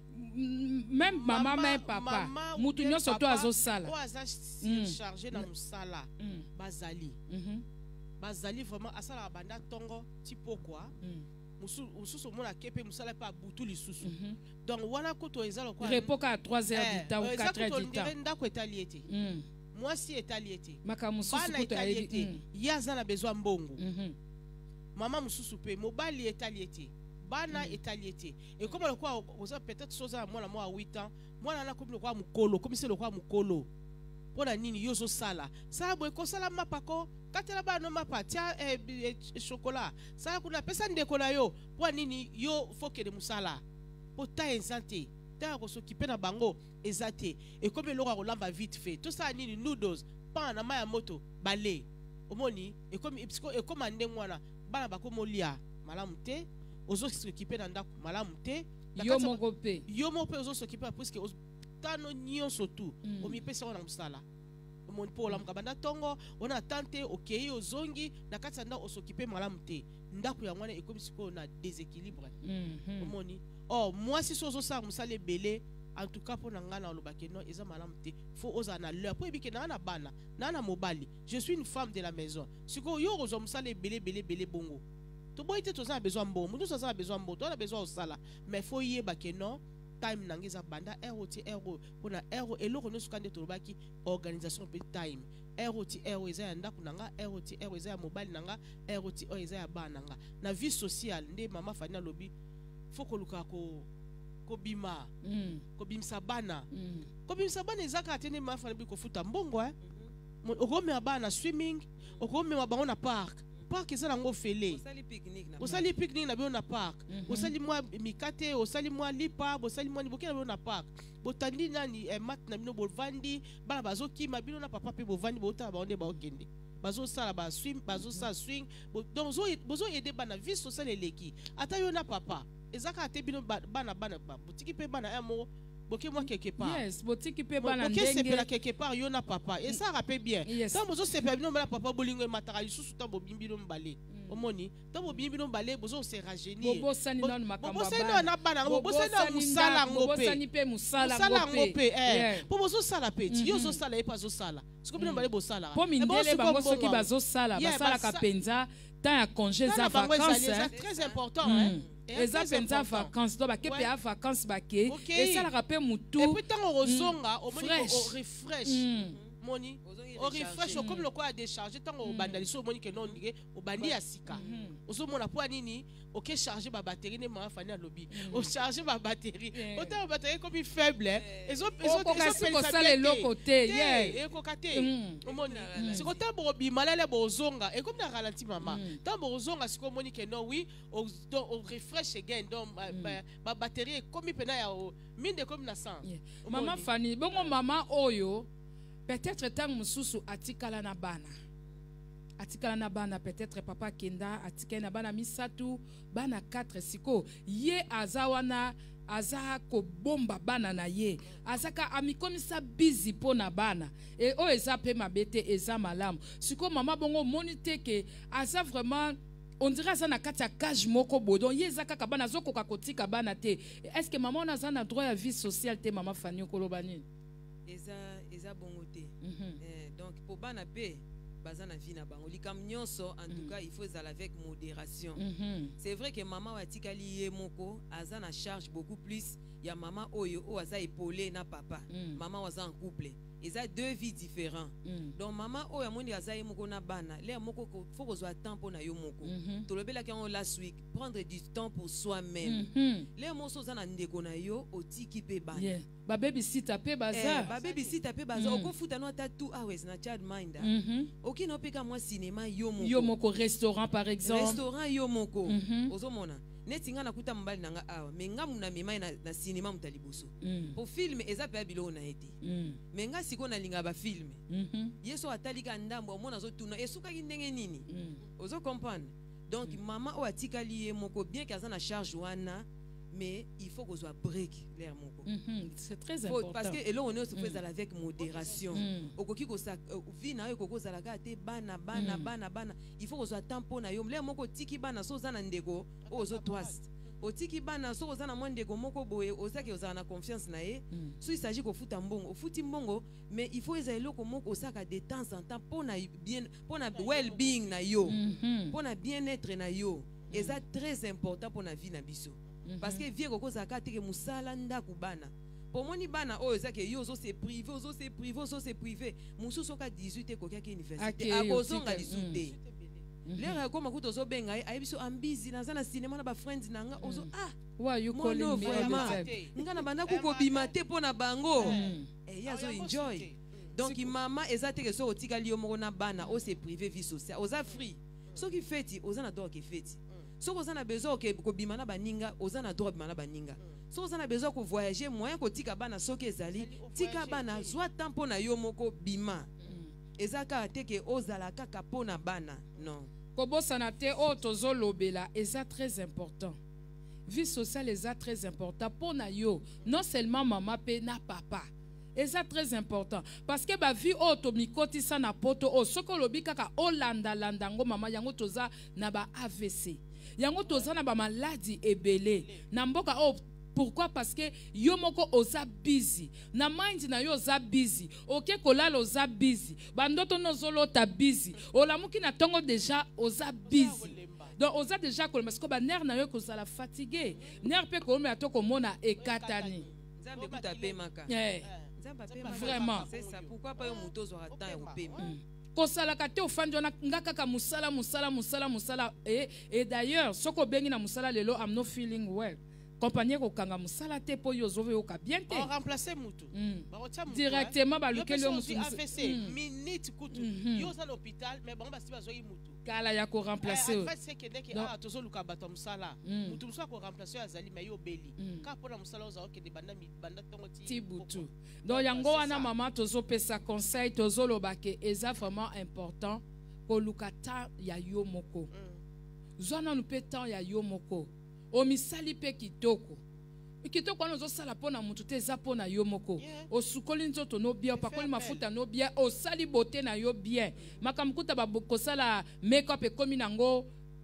Mm, même mama même papa mama ou mutu bien nyonso to papa, azosala oyo aza Mm. chargé na mosala Mm, bazali mhm, bazali vraiment asalaka banda ntongo ti pokwa mm, mosusu omona ke mpe mosala mpe abutu lisusu mhm. donc wana kutu eza lokola repos kaka trois heures Eh, du temps ou eza quatre heures kutu du temps ondire ndako etali ye te Mm, mwasi etali ye te makambo mosusu bana kutu etali ye ayebi te mm, ye aza na besoin mbongo mhm, mama mosusu mpe mobali etali ye te bana etali ye te ekoma lokola oza peut-être so oza na mwana moko ya huit ans mwana wana akomi lokola mokolo okomi se lokola mokolo mpo na nini yo ozosala sala boye kosala mapa ko katela bana mapa tia eh, eh, chokola sala kuna pesa ndeko na yo mpo na nini yo fokende mosala mpo ta eza te ta ya kosokipe na bango eza te ekomi eloko ya kolamba vite fait tosala nini noodles pana na mai ya moto bale omoni ekomi psiko ekoma ndenge wana bana bakomolia malamu te ozosokipe na ndako malamu te na yo kati ya- moko mpe yo moko mpe ozosokipe puiske tano nyonso tu Mm. omipesa ngo na mosala omoni mpo olamuka banda ntongo ona ata te okei ozongi na kati ya ndako osokipe malamu te ndako yango wana ekomi sikoyo na déséquilibre Mhm, omoni or mwasi so ozosala mosala ebele en tout cas mpo na ngai na olobaki no eza malamu te fo ozala na leur mpo ebike na nga na bana na na mobali je suis une femme de la maison sikoyo yo okozwa mosala ebele ebele ebele bongo toboyi te toza na besoin mbongo motu aza na besoin mbongo toza na besoin osala mais fo yeba ke non time nange eza banda ero ti ero mpo na ero eloko nyonso ka nde tolobaki organisation mpe time ero ti ero eza ya ndako na nga ero ti ero eza ya mobali na nga ero ti oyo eza ya bana na nga na vie sociale nde mama fani alobi fo koluka ko kobima mm, kobimisa bana mm, kobimisa bana eza kaka te nde mama fani alobi kofuta mbongo eh? okomema bana na swimming okomema bango na park park eza nango fele osali pique-nique na osali pique-nique na bino na park Mhm. osali mwa mikate osali mwa lipa bosali mwa liboke na bino na park botandi nani eh, mat na bino bovandi bana bazokima bino na papa mpe bovandi botala bango nde baokende bazosala baswim bazosala swing Bo- donc bozo- bozoyede bana vie sociale eleki ata yo na papa eza kaka te bino ba- bana bana ba- botiki mpe bana ya moko boke mwa quelque part yes botiki mpe bana bokesepela ndenge quelque part yo na papa esalaka mpe bien Yes. ntango bozosepela bino na papa bolingo emataka lisusu ntango bobimi bino mibale omoni ntango bobimi bino mibale bozose rajeunir bobosani nano makambo ya bobosani bana. nano na bana yango bobosani na Bobosani mosala ndako, yango bobosani mpe mpe mosala mosala yango yango mpe mpe. Yeah. mpo bozosala pe ti yo Mhm. ozosala ye mpe azosala siko bino mibale bosalaka mpo mindele bango soki bazosala bazosala Yeah, basalaka basa- mpenza temps ya congé eza na bango ezali vacance eza hein. très important Mm. hein. Eza eza très mpenza important. vacance donc bake mpe Ouais. ya vacance bake Okay. esalaka mpe et mutu puis ntango ozonga omoni Fresh. o refresh Mm. moni Ozongi orefresh recharger. okomi lokola décharge ntango obanda liso omoni ke non ndenge obandi ya sika ozomona mpo ya nini okecharge babateri nde mama fani alobi ocharge babateri Yeah. otanga babateri ekomi faible Okoka si kosala eloko te, yeah. ekoka te Mm. omoni Mm. siko ntango bobima lele bozonga ekomi na ralenti mama Mm. ntango bozonga siko omoni ke non oui orefresh again donc ba- ba- babateri ekomi mpena ya o- minde ekomi na sens Yeah. Omoni. mama fani bongo mama oyo peut-être ntango mosusu atikala na bana atikala na bana peut-être papa akenda atikali na bana misato bana quatre siko ye aza wana aza ko bomba bana na ye azaka amikomisa busy po na bana et o eza pe mabete eza malamu siko mama bongo monite ke aza vraiment on dirait ça na kati ya cage moko bodon yeza kaka bana zokoka kotika bana te. Est-ce que maman on a ça na droit à vie sociale te maman Fanny Kolobani eza eza bongo te. mm -hmm. eh, donc pour bana pe baza na vie na bango likam nyonso en tout mm. cas il faut aller avec modération. mm -hmm. C'est vrai que maman watikali ye moko aza na charge beaucoup plus ya maman oyo o aza épaulé na papa. mm. Maman waza en couple ils ont deux vies différentes. mm. Donc maman o ya moni aza moko na bana les moko faut que soit temps pour na yo moko. mm -hmm. To lobela ki on last week prendre du temps pour soi-même. mm -hmm. Les moso za na ndeko na yo otiki pe bana. yeah. Ba baby sita pe baza. Eh, ba baby sita pe baza. mm. Oko futa no tatu hours na child mind. mm -hmm. Oki no pe ka moi cinéma yo moko. Yo moko restaurant par exemple. Restaurant yo moko. mm -hmm. Ozomona. Neti nga nakuta mbali nanga awa me nga muna mema na, na cinéma mutaliboso. mm. Po film eza pe bilo na ete. mm. Me nga siko na linga ba film. mm -hmm. Yeso atalika ndambo omona zo tuna esuka ki ndenge nini. mm. Ozo comprendre. Donc mm. mama o atikali ye moko bien kaza na charge wana mais il faut qu'on soit break l'air moko. mm -hmm. C'est très important parce que elo on se fait mm. avec modération. mm. Okoki ko sa vi na yo koko zala ka te bana bana mm. bana bana il faut qu'on soit tempo na yo l'air moko tiki bana so za na ndeko ozo twist otiki bana so za na mwandeko moko boye osaki oza na confiance na ye. mm. So il s'agit ko futa mbongo futi mbongo mais il faut ezalo ko moko osaka de temps en temps pour na bien pour na well being na yo. mm -hmm. Pour na bien-être na yo et ça très important pour na vie na biso. Parce que vie koko zaka teke musala ndaku bana. Pour moni bana o ezake yo zo se privé, zo se privé, zo se privé. Musu soka dix-huit ko kya université. Akozonga lisute. Lera ko makuto zo benga ai biso ambizi na zana cinéma na ba friends nanga ozo ah. Why you calling me all the time? Ngana banda ku ko bimate pona bango. Eh ya zo enjoy. Donc mama ezate so otika liyo moko na bana o se privé vie sociale. Oza free. So ki feti ozana droit ki feti. So vous avez besoin que ko bimana baninga, ozana droit bimana baninga. So vous avez besoin que voyager moyen ko tika bana soke ezali, tika bana zwa tempo na yo moko bima. Ezaka teke ozala kaka pona bana. Non. Ko bosana te o tozo lobela, eza très important. Vie sociale eza très important pona yo, non seulement maman pe na papa. Et c'est très important parce que ba vie auto mikoti sa na poto o soko lobi kaka o landa landango mama yango toza na ba A V C yango toza na ba maladie ebele na mboka o. Pourquoi? Parce que yo moko oza busy na mind na yo oza busy oke kolala oza busy bandoto no zolota busy olamuki na tongo déjà oza busy. Donc oza déjà ko parce que ba nerf na yo ko sala fatigué nerf pe ko me atoko mona ekatani. Nzambe kuta pe maka. Yeah. Vraiment. C'est ça. Pourquoi pas un mouton sur un temps européen? Kosala kate ofandjona ngaka ka musala musala musala musala et et d'ailleurs soko bengi na musala lelo I'm not feeling well. Compagnie ko kanga musala te po yo zove oka bien te. On remplacer mutu. Directement ba luke le mutu. A V C minute kutu. Yo za l'hôpital mais bon ba si bazo yi mutu. Kala ya ko remplacer. En fait c'est que dès que ah tozo luka bato musala. Mutu musa ko remplacer azali mais yo beli. Ka pona musala oza oke de banda banda tongo ti. Tibutu. Donc yango wana mama tozo pesa conseil tozo lobake eza vraiment important ko lukata ya yo moko. Zwana nu pe temps ya yo moko. O misali pe kitoko. Kitoko wana zo sala pona mutu te za pona yo moko. O sukoli nzoto no bien, pakoli mafuta no bien, o sali beauté na yo bien. Makamkuta ba kosala make-up e komi nango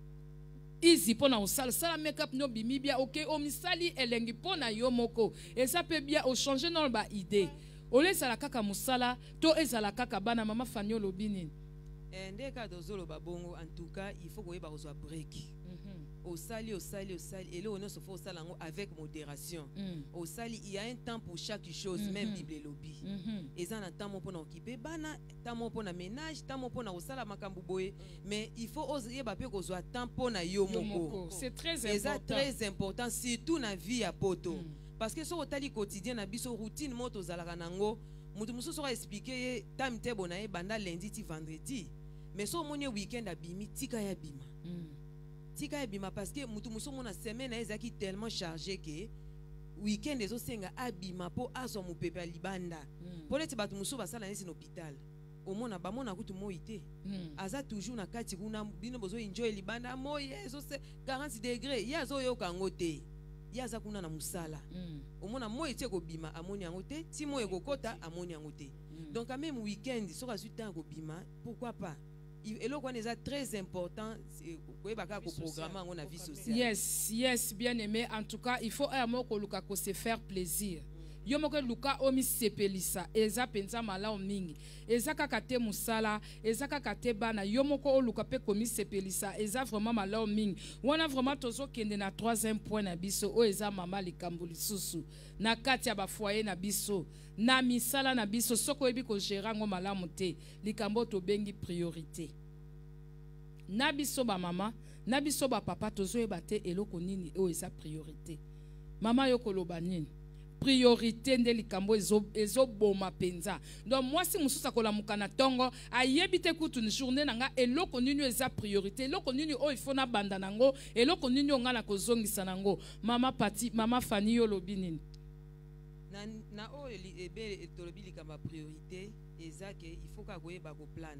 easy pona o sala sala make-up no bimi bien, OK, o misali elengi pona yo moko. Et ça peut bien o changer non ba idée. O le sala kaka musala, to ezala kaka bana mama Fanny Lobini. Ndeka dozolo babongo en tout cas, il faut que ba ozo break. Au sali, au sali, au sali. Et là, on se fait au sali avec modération. Mm. Au sali, il y a un temps pour chaque chose, mm -hmm. même Bible et lobby. Et ça, on a un temps pour occuper, bana, temps pour ménage, temps pour au sala makambuboye. Mais il faut oser baper qu'on soit temps pour na yomoko. C'est très important. Et ça, très important, surtout dans la vie à poto. Mm. Parce que sur le tali quotidien, na biso routine moto zalaranango, mutu muso sera expliqué time table na banda lundi ti vendredi. Mais sur mon week-end abimi tika ya bima. Mm. Tika ebima parce que mutu muso mona semaine ezaki tellement chargé que week-end ezo senga abima po azo mu pepe libanda. Mm. Pour les batu muso basala nesi hôpital. Au mona ba mona kutu moite. Mm. Aza toujours na kati kuna bino bozo enjoy libanda moye ezo se quarante degrés. Ya zo yo kangote. yaza kuna na musala Mm. omona mo etie kobima amoni yango te ti mo ekokota amoni yango te donc quand même week-end soki azwi temps kobima pourquoi pas eloko wana eza très important koyeba kaka koprogramme yango na vie sociale. Yes, yes, bien aimé. En tout cas, il faut un mot que ko se faire plaisir. Yo moko luka omi sepelisa eza penza mala mingi eza kaka te musala eza kaka te bana yo moko oluka pe komi sepelisa eza vraiment mala mingi wana vraiment tozo kende na troisième point na biso o eza mama likambo lisusu na kati ya ba foyer na biso na misala na biso soko ebi ko gérer ngo malamu te likambo to bengi priorité na biso ba mama na biso ba papa tozo eba te eloko nini o eza priorité mama yo koloba nini priorité nde likambo ezo ezo boma penza donc moi si mususa kola mukana tongo ayebite kutu ni journée nanga eloko nini eza priorité eloko nini o il faut na banda nango eloko nini onga na kozongisa nango mama Pati mama Fanny yo lobi nini na na o ebe tolobi likamba priorité eza ke il faut ka koyeba ko plan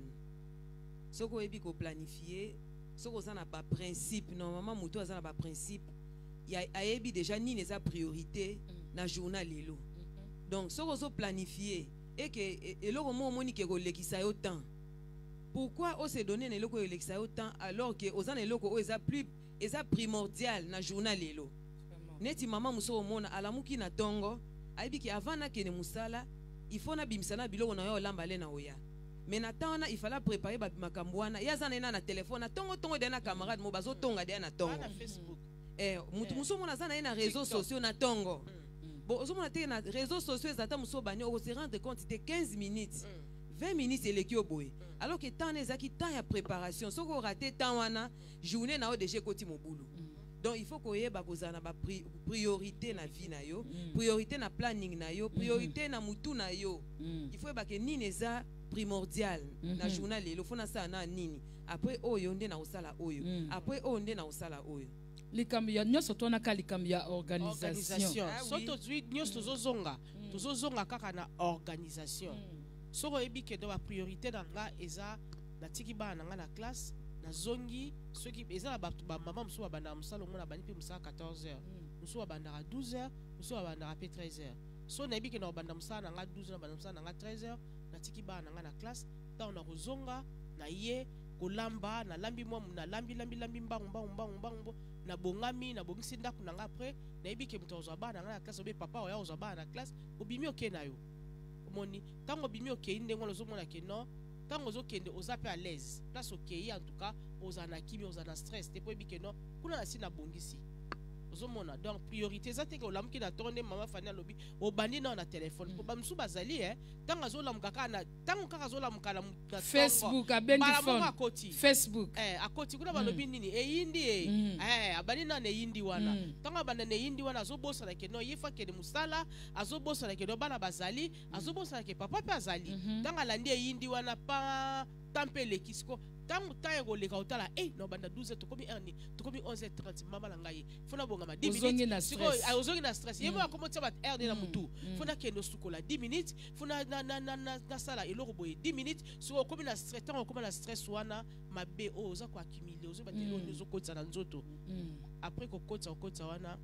soko ebi ko planifier soko za na ba principe normalement muto aza na ba principe ya ayebi déjà nini eza priorité na journal lelo donc ce qu'on planifié et que eloko mo moni ke ko lekisa yo temps pourquoi on se donner ne eloko lekisa yo temps alors que ozana eloko o eza plus eza primordial na journal lelo neti mama muso mona alamuki na tongo aibi ki avant na kene musala il faut na bimisana biloko na yo lamba le na oya mais na tana il fallait préparer ba makambwana yazana na na téléphone na tongo tongo de na camarade mo bazo tonga de na tongo na Facebook eh mutu muso mona zana na réseaux sociaux na tongo. Bon, aux les réseaux sociaux, ils attendent on se rendre compte de quinze minutes, vingt minutes et les boy. Alors que tant les qui temps ya préparation, ce qu'on raté tant wana journée na o déjà côté mon boulot. Donc il faut qu'on ait ba kozana ba priorité na vie na yo, priorité na planning na yo, priorité na mutu na yo. Il faut ba que nini eza primordial na journal le faut na ça na nini. Après oyo nde na osala oyo. Après oyo nde na osala oyo. Likambi nyoso tona ka likambi ya organisation so tozwi nyoso tozozonga tozozonga kaka na organisation soko ebi ke do ba priorité na nga eza na tiki ba na nga na classe na zongi soki eza na ba mama muso ba banda musalo ngona bani pe musa quatorze heures muso ba banda douze heures muso ba banda pe treize heures so na ebi ke na banda musa na nga douze na banda musa na nga treize heures na tiki ba na nga na classe ta on a kozonga na ye kolamba na lambi mwa na lambi lambi lambi mbangu mbangu mbangu mbangu na bongami na bongisi ndaku na nga après na yebi ke muto ozwa bana na classe obe papa oya ozwa bana na classe obimi oke na yo omoni tango obimi oke ndengo lozo mona ke non tango ozo kende oza pe à l'aise place oke en tout cas oza na kimi oza na stress te po yebi ke non kuna na si na bongisi ozomona donc priorité za te ke olamuki na tonde mama Fanny alobi obandi na na téléphone ko ba musu bazali eh tango azolamuka ka na tango kaka azolamuka na Facebook abendi phone Facebook eh akoti kuna balobi nini e yindi eh eh abandi na ne yindi wana tango abanda ne yindi wana azobosa na ke no yefa ke musala azobosa na ke no bana bazali azobosa na ke papa pe azali tango alandi e yindi wana pa tampele kisko tango tayo leka otala eh no banda douze heures tokomi un tokomi onze heures trente mama na ngai fona bonga ma dix minutes siko ozongi na stress yebo akomotsa ba heure na mutu fona kendo sukola dix minutes fona na na na na sala eloko boye dix minutes siko komi na stress tango komi na stress wana mabe o oza ko accumuler ozo batelo nyozo kotsa na nzoto après ko kotsa kotsa wana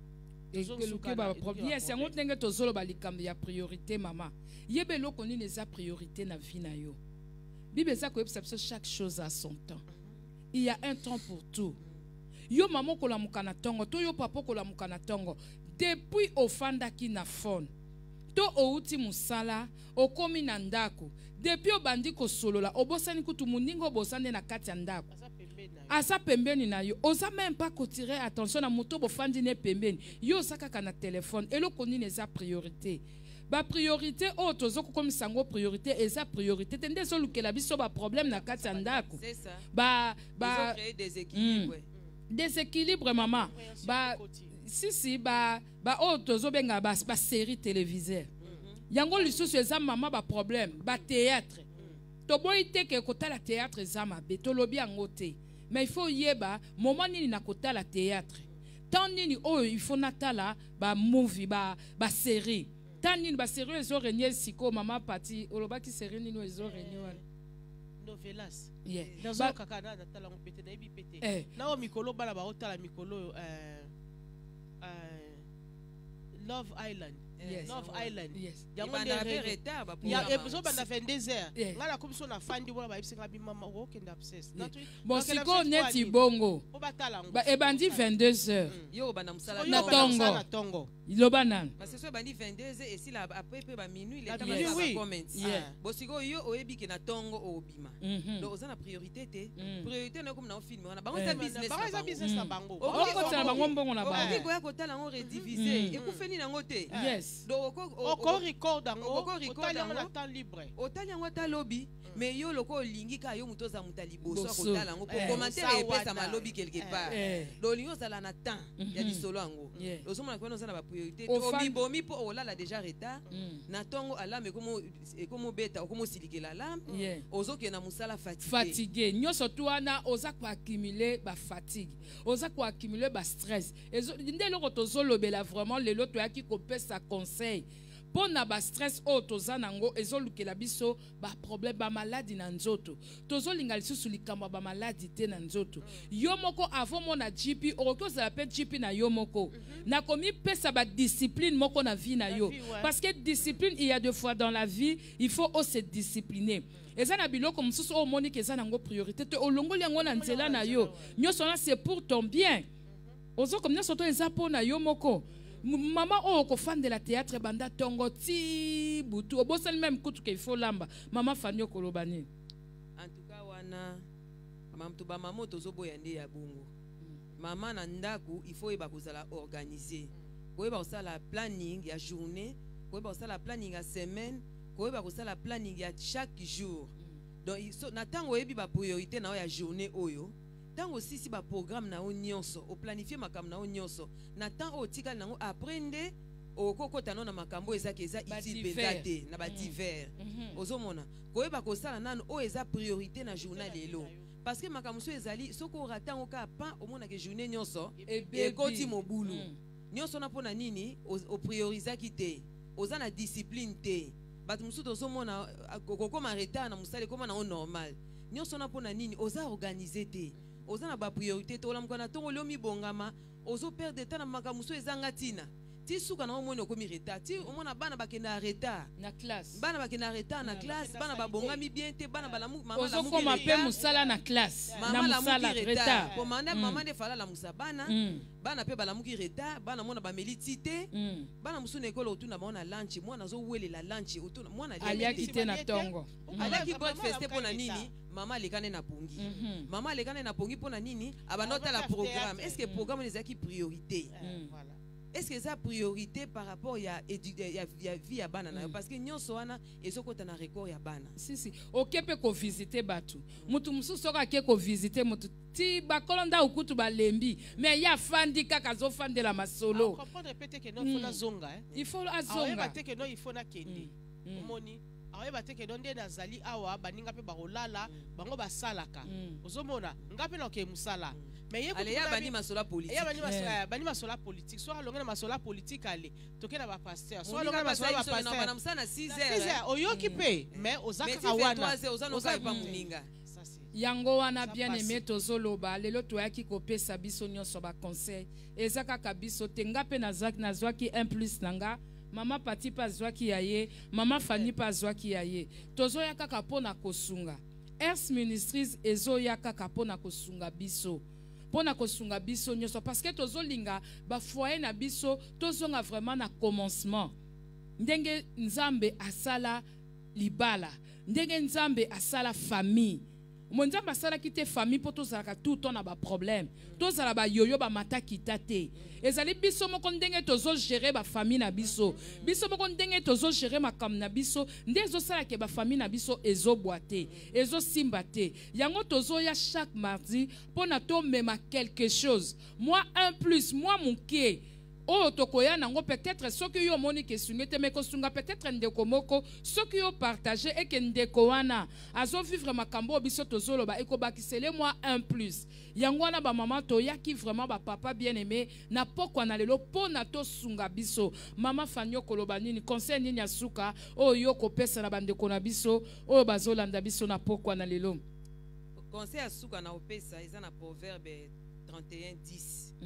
ekeluki ba problème yes yango ndenge tozolo ba likambi ya priorité mama yebe loko nini eza priorité na vie na yo Bible ça que chaque chose a son temps. Il y a un temps pour tout. Yo maman kola mukana tongo, to yo papa kola mukana tongo. Depuis ofanda ki na phone. To outi musala, okomi na ndako. Depuis obandi ko solola, obosani kutu muningo bosane na kati ya ndako. Asa pembeni na yo. Oza même pas ko tirer attention na moto bofandi ne pembeni. Yo saka kana téléphone. Elo koni neza priorité. Ba priorité o tozo comme sango priorité et sa priorité tende so lukela biso ba problème na kati ndako c'est ça ba ba créer des équilibres mm. déséquilibre maman ba si si ba ba o tozo benga ba, ba série télévisée mm -hmm. yango lisusu eza mama ba problème ba théâtre mm. to boite ke kotala théâtre eza mabe to lobi yango te mais il faut yeba moment nini na kotala théâtre tant nini o il faut natala ba movie ba ba série Tani ba sérieux ezo régner siko mama Pati oloba ki série nino ezo régner wana novelas yeah dans ba kaka na tala ngopete na ibi pete na o mikolo bala ba otala mikolo euh euh Love Island. Yes. Love Island. Yes. Yango Ibanda nde pe rêve. retard ba Ya programme. ezo banda vingt-deux heures. Yeah. Ngala comme so na fandi wala ba isinga bi mama o kenda abscess. Bon siko neti bongo. O batala ngo. Ba ebandi vingt-deux heures. Yo banda musala Na tongo. Na tongo. Iloba nan. parce que so bandi vingt-deux heures et si la après pe ba minuit les La temps minuit, ba oui. comment. Yeah. Bo siko yo oyebi ke na tongo obima. Mhm. Donc oza na priorité te. Mm. Priorité na comme na film wana. Bango Eh. sa business. Ba eza business na bango. Oko tala bango mbongo na Okoki bango. koya kotala ngo rediviser. Mm. Ekufeni nango te. Yes. Donc Oko record yango. Oko record Otali yango na yango. temps libre. otali yango ata lobi mais yo loko olingi ka yo moto oza moto ya liboso Boso. akotala yango po Eh. commentaire Osa epesa wana. malobi quelque part Eh. do olingi ozala na temps ya Mhm. lisolo yango Yeah. ozomona kwana oza na bapriorité Ofan- obibomi mpo olala déjà retard Mm. na ntongo alame ekomobeta okomosilikela alame Yeah. ozokende na mosala fatigué Fatigué. Nyonso tu wana oza ko accumuler ba fatigue. Oza ko accumuler ba stress. Ezo nde loko tozolobela vraiment lelo to yaki kopesa conseil. Pona ba stress o toza nango ezolukela biso ba problème ba maladie na nzoto. Tozolinga lisusu likambo ba maladie te na nzoto. Yo moko avant mona G P oroki za pe G P na yo moko. Na komi pesa ba discipline moko na vie na yo. vie, ouais. Parce que discipline il y a deux fois dans la vie, il faut aussi se discipliner. Eza na biloko mususu o moni ke eza nango priorité te olongoli yango na nzela na yo. Nyonso na c'est pour ton bien. Ozo comme nyonso to eza po na yo moko. M- Maman oh ko fan de la théâtre banda tongo ti butu obosani même kutu ke il faut lamba. Maman fanyo kolobani. en tout cas wana mamtu bamama tozoboya nde ya bongo mama na ndako il faut yeba kozala organiser koyeba kosala planning ya journée koyeba kosala planning ya semaine koyeba kosala planning ya chaque jour donc il- so, na ntango oyebi bapriorité na yo ya journée oyo ntango osisi baprogramme na yo nyonso oplanifie makambo na yo nyonso na ntango oyo otikali nango après nde okokota no na makambo ezaki eza Ba utile divers. mpenza te na badivers Mhm. ozomona koyeba kosala nano oyo eza priorité na journal lelo parce que makambo so ezali soki orata yango kaka pa omonake journée nyonso Ebebi. ekoti mobulu Mm. nyonso na mpona nini o- opriorizaki te oza na discipline te bato mosusu tozomona kokokoma retard na mosala ekoma nango normal nyonso na mpona nini oza organise te oza na bapriorité te olamuka na ntongo leo mibongama ozoperde temps na makambo mosusu ezanga ntina ti suka na omoni okomi retard ti omona bana bakende na retard Na classe. bana bakende na retard na classe bana babongami bien te bana balamu mama Ozo lamuki koma pe retard. musala na classe. Na mama musala lamuki retard retard. po mama Mm. mama nde fala lamusa bana Mm. bana pe balamuki retard bana mona bameli ti te Mm. bana mosusu na ekolo otuna bango na lanche mwana azowelela lanche otuna mwana Aliaki te na tongo. aliaki Mm. breakfast te Mama mpona alamuka nini retard. mama alekane na pongi Mhm. mama alekane na pongi mpona nini abanda otala Abanda programme théâtre. est ce que programme wana ezalaki priorité Mm. Voilà. est ce que eza priorité par rapport ya édu- ya ya vie ya bana na yo parce que nyonso wana ezokota na record ya bana Si si. Oke pe ko visiter batu. Mutu musu soka ke ko visiter mutu ti bakolonda ukutu balembi. Mais ya fandi kaka zo fandela masolo. Ah, comprendre peut-être que non il faut na zonga hein. Il faut Aoyeba azonga. te ke non il faut na kende. Mm. Omoni aoyeba te ke non nde nazali awa baninga pe bakolala bango basalaka. Mm. Ozomona nga pe na ke musala. Mais ye ale ya bandi masola politique ya bani Eh. masola bani masola politique soit alonga na masola politique ale toke na ba pasteur soit moninga alonga na masola ba basala biso na bana pasteur mosala na six Na six heures heures, oyoki pe mais ozaka mais ti wana vingt-trois heures oza noka epa Mm. moninga Ça, c'est- Yango wana Ça bien passe. aimé tozoloba lelo toyaki kopesa biso nyonso ba conseil eza kaka biso te nga pe nazwaki nazwaki un plus na nga mama pati pa azwaki ya ye mama fani pa azwaki ya ye tozoya kaka mpona kosunga Ers Ministries ezoya kaka mpona kosunga biso mpona kosunga biso nyonso parce que tozolinga bafoye na biso tozonga vraiment na commencement ndenge nzambe asala libala ndenge nzambe asala famille mo nzambe asalaki te famille mpo tozalaka tout temps na baproblème tozala bayoyo bamatakita te ezali biso moko ndenge tozogere bafamille na biso biso moko ndenge tozogere makambo na biso nde ezosalaka bafamille na biso ezobwa te ezosimba te yango tozoya chaque mardi mpo na tomema quelque chose moi un plus moi moke oyo tokoya nango peut-être soki yo omoni ke esungi te me kosunga peut-être ndeko moko soki yo partage eke ndeko wana azovivre makambo oyo biso tozoloba ekobakisele moi un plus yango wana bamama toyaki vraiment bapapa bien aimé na pokwa na lelo mpo na tosunga biso mama fanyo koloba nini conseil nini ya suka oyo yo kopesa na bandeko na biso oyo bazolanda biso na pokwa na lelo. conseil ya suka na opesa eza na proverbe trente et un dix Mm.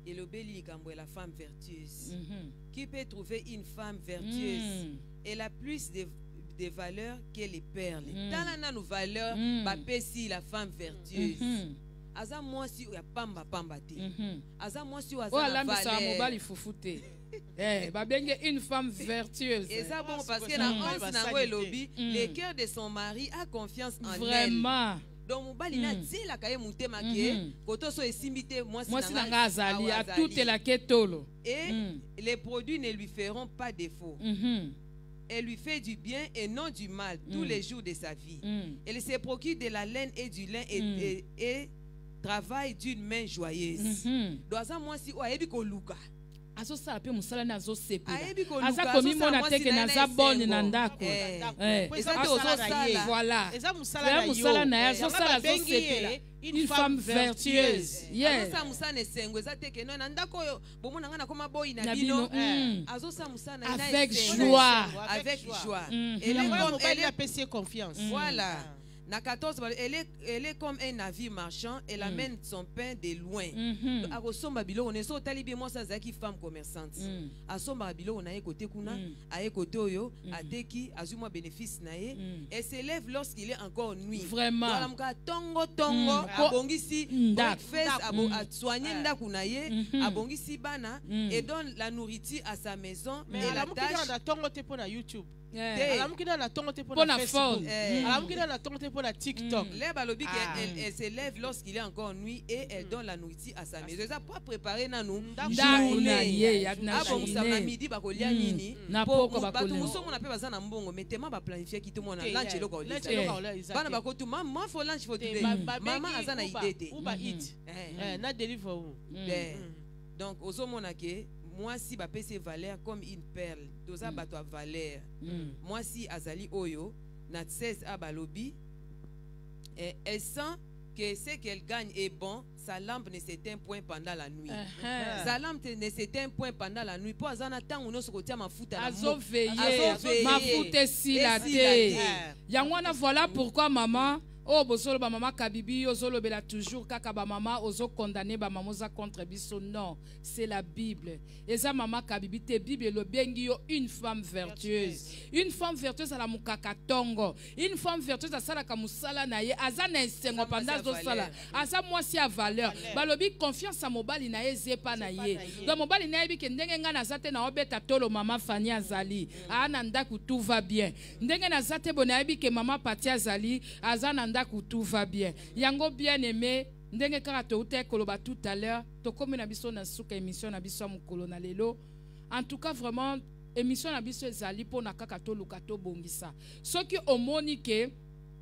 Et le bel likambo est la femme vertueuse. Mhm. Qui peut trouver une femme vertueuse? Mm. Elle a plus de, de valeurs que les perles. Mm. Dans la nos valeurs, Mm. bah si la femme vertueuse. Mhm. Aza moi si ya pamba pamba te. Mhm. Aza moi si Oh, aza na alambisa valeur. mobali fufute. Eh, babenge une femme vertueuse. Et ça bon Ah, parce c'est que quoi dans ça? onze Mm. nango elobi, Mm. le cœur de son mari a confiance en elle. Vraiment. Donc mobali na zela kaye mutema Mhm. ke koto so esimbi te moi Moi, si nanga azali, awa à tout est la ketolo. Et Mm. les produits ne lui feront pas défaut. Mhm. Elle lui fait du bien et non du mal tous Mm. les jours de sa vie. Mm. Elle se procure de la laine et du lin et, Mm. et, et travaille d'une main joyeuse. Mhm. Donc aza moi si o ayebi ko luka. azosala mpe mosala nde azosepela Ayebi koluka, aza azosala komimona mwasi te ke na ye naza na bone esengo. na ndako Eh. Eh. Po Eza eza te mosala na ozosala. ye. Voilà. Eza mosala Eza na yo. mosala na ye, Eh, azosala, yango babengi azosepela. ye Une femme vertueuse. Yeah. Azosala musala na esengo eza te ke no na ndako oyo bomona nga nakoma boyi na Na bino. bino, mm. Azosala musala na ye na Avec esengo. joie. Avec joie. Mhm. Elle est yango ya comme- mobali elle est- apesi ye confiance. Voilà. Na quatorze, elle est, elle est comme un navire marchand. Elle amène son pain de loin. Mhm. Akosomba biloko ne so tali bien moi ça zaki femme commerçante. Mm. Asomba biloko na ye côté kuna, Mm. aye côté oyo, Mm. ateki azui moi bénéfice na ye. Mm. Elle s'élève lorsqu'il est encore nuit. Vraiment. Dans la muka tongo tongo, Mm. abongisi Ndako. breakfast, abo Mm. soigner ndaku na ye, Mhm. abongisi bana Mm. et donne la nourriture à sa maison Mais et la alamuki nano tâche. na tongo te mpo na YouTube. Yeah. Te. alamuki nano na tongo te mpo Mpo na na Facebook. phone. Eh. alamuki nano na tongo te mpo na TikTok. Les balobi Ah. elle, elle s'élève lorsqu'il est encore nuit et elle donne la nourriture à sa maison. Ça pas préparer na nous. Ndako Ndako na journée. ye ya na abongisa na journée. midi bakolia Mm. nini Na Po- poko bato bakolia. mosomona mpe baza na mbongo mais tema baplanifie kito mona Te, lunch eh, eloko lunch olisa. eloko Eh. olisa Bana te. bakotu mama fo lunch fo Te, today ba- babengi mama aza na Uber- idée te Uber Mhm. Eats. Eh. Eh, na deliver wu. Eh. Mm. Donc ozomona ke moi si bapesi valeur comme une perle toza Mm. bato ya valeur Mm. moi si azali oyo na seize a balobi eh, elle sent que ce qu'elle gagne est bon sa lampe ne s'éteint point pendant la nuit. Uh-huh. Sa lampe ne s'éteint point pendant la nuit. Po azana tango nyonso kotia mafuta na mo- azoveye Azoveye. mafuta esila Esila te te. yango wana voilà pourquoi mama oyo bozoloba mama kabibi ozolobela toujours kaka bamama ozokondane bamama oza contre biso non c'est la Bible eza mama kabibi te Bible elobengi yo une femme vertueuse une femme vertueuse alamukaka tongo une femme vertueuse asalaka mosala na ye aza na esengo panda azosala aza mwasi ya valeur balobi confiance ya mobali na ye ezepa na ye donc mobali na yebi ke ndenge ngai naza te na obeta tolo mama Fani azali aa na ndako tout va bien ndenge naza te bo nayebi ke mama Pati azali aza na ndako tout va bien yango bien aimé ndenge kaka touta koloba tout à l'heure tokomi na biso na suka émission na biso ya mokolo na lelo en tout cas vraiment émission na biso ezali mpona kaka toluka tobongisa soki omoni ke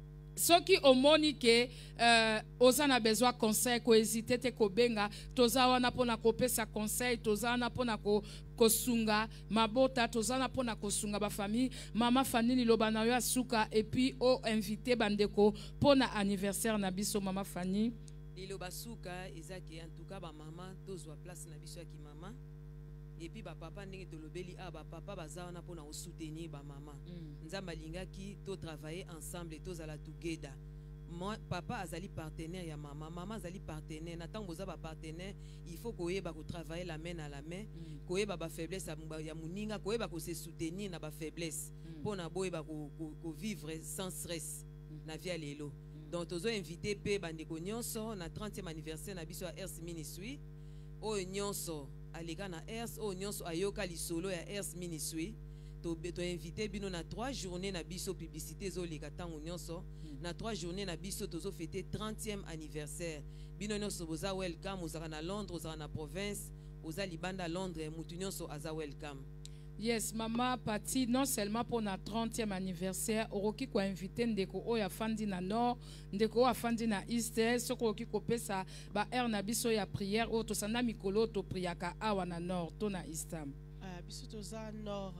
soki omoni ke euh, oza na besoin conseil kohésite te kobenga toza wana mpona kopesa conseil toza wana mpona ko kosunga mabota toza wana mpona kosunga bafamille mama Fani liloba na yo ya suka et puis o invité bandeko mpona anniversaire na biso mama Fani liloba suka ezaki en tout cas ba mama tozwa place na biso ya ki mama et puis ba papa ndenge tolobeli a ba papa baza wana mpona soutenir ba mama mm. nzambe alingaki to travailler ensemble et tozala together. Moi papa azali partenaire ya mama mama azali partenaire na tango boza ba partenaire il faut koyeba ko travailler la main à la main Mm. koyeba ba faiblesse ya muninga koyeba ko se soutenir na ba faiblesse Mm. mpona boyeba ko, ko, ko vivre sans stress Mm. na vie ya lelo. Donc tozo invité pe bandeko nyonso na trentième anniversaire na biso ya Earth Ministry oyo nyonso aleka na Earth oyo nyonso ayoka lisolo ya Earth Ministry to to invité bino na trois journées na biso publicité zo leka tango nyonso na trois journées na biso tozo fêter trentième anniversaire bino nyonso boza welcome ozaka na Londres ozaka na province oza libanda Londres mutu nyonso aza welcome. Yes, mama Pati, non seulement pour notre trentième anniversaire, oroki ko invité ndeko oyo afandi na nord, ndeko oyo afandi na east, soko oroki ko pesa ba air na biso ya prière oyo tosanda mikolo to priaka awa na nord to na east. Ah, biso toza nord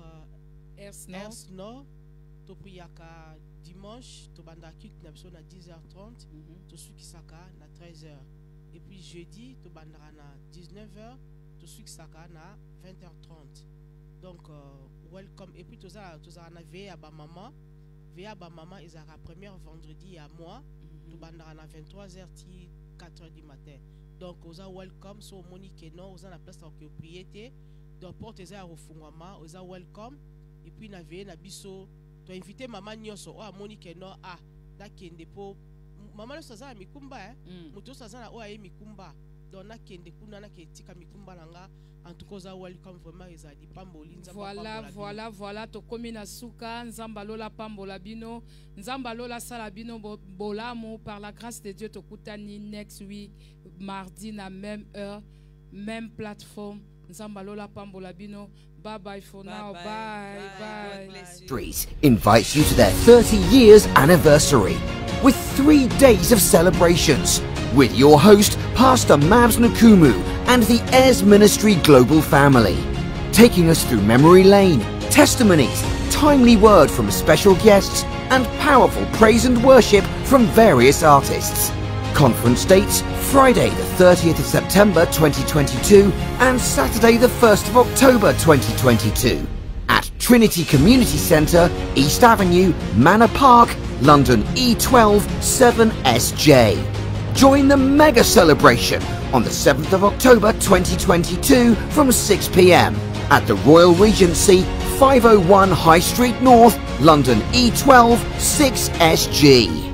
Ers nord. Ers nord to priaka dimanche to banda culte na biso na dix heures trente Mhm. to sukisaka na treize heures et puis jeudi to bandaka na dix-neuf heures to sukisaka na vingt heures trente. Donc, euh, welcome. Et puis, tout ça, tout ça, on a veillé à ma maman. Veillé à ma maman, ils ont la première vendredi à moi. Tout le monde à vingt-trois heures, quatre heures du matin. donc oza welcome so omoni ke non oza na place ya prier te donc porte eza ya kofungwama oza welcome et puis na veye na biso to invité mama nyonso o amoni ke non ah nakende po mama nyonso aza na mikumba eh moto nyonso aza na oyo aye mikumba donc nakende kuna naketika mikumba na nga en tout cas oza welcome vraiment ezali pamboli nzambe voilà voilà voilà tokomi na suka nzamba lola pambola bino nzamba lola sala bino bo- bolamu par la grâce de Dieu tokutani next week mardi na même heure même plateforme nzamba lola pambola bino bye bye for now bye bye, bye. God bless you. Ministries invites you to their thirty years anniversary with three days of celebrations with your host Pastor Mabs Nkumu and the Airs Ministry Global family, taking us through memory lane, testimonies, timely word from special guests and powerful praise and worship from various artists. Conference dates Friday the thirtieth of September twenty twenty-two and Saturday the first of October twenty twenty-two at Trinity Community Centre, East Avenue, Manor Park, London E twelve seven S J. Join the mega celebration on the seventh of October twenty twenty-two from six p m at the Royal Regency, five oh one High Street North, London E twelve six S G.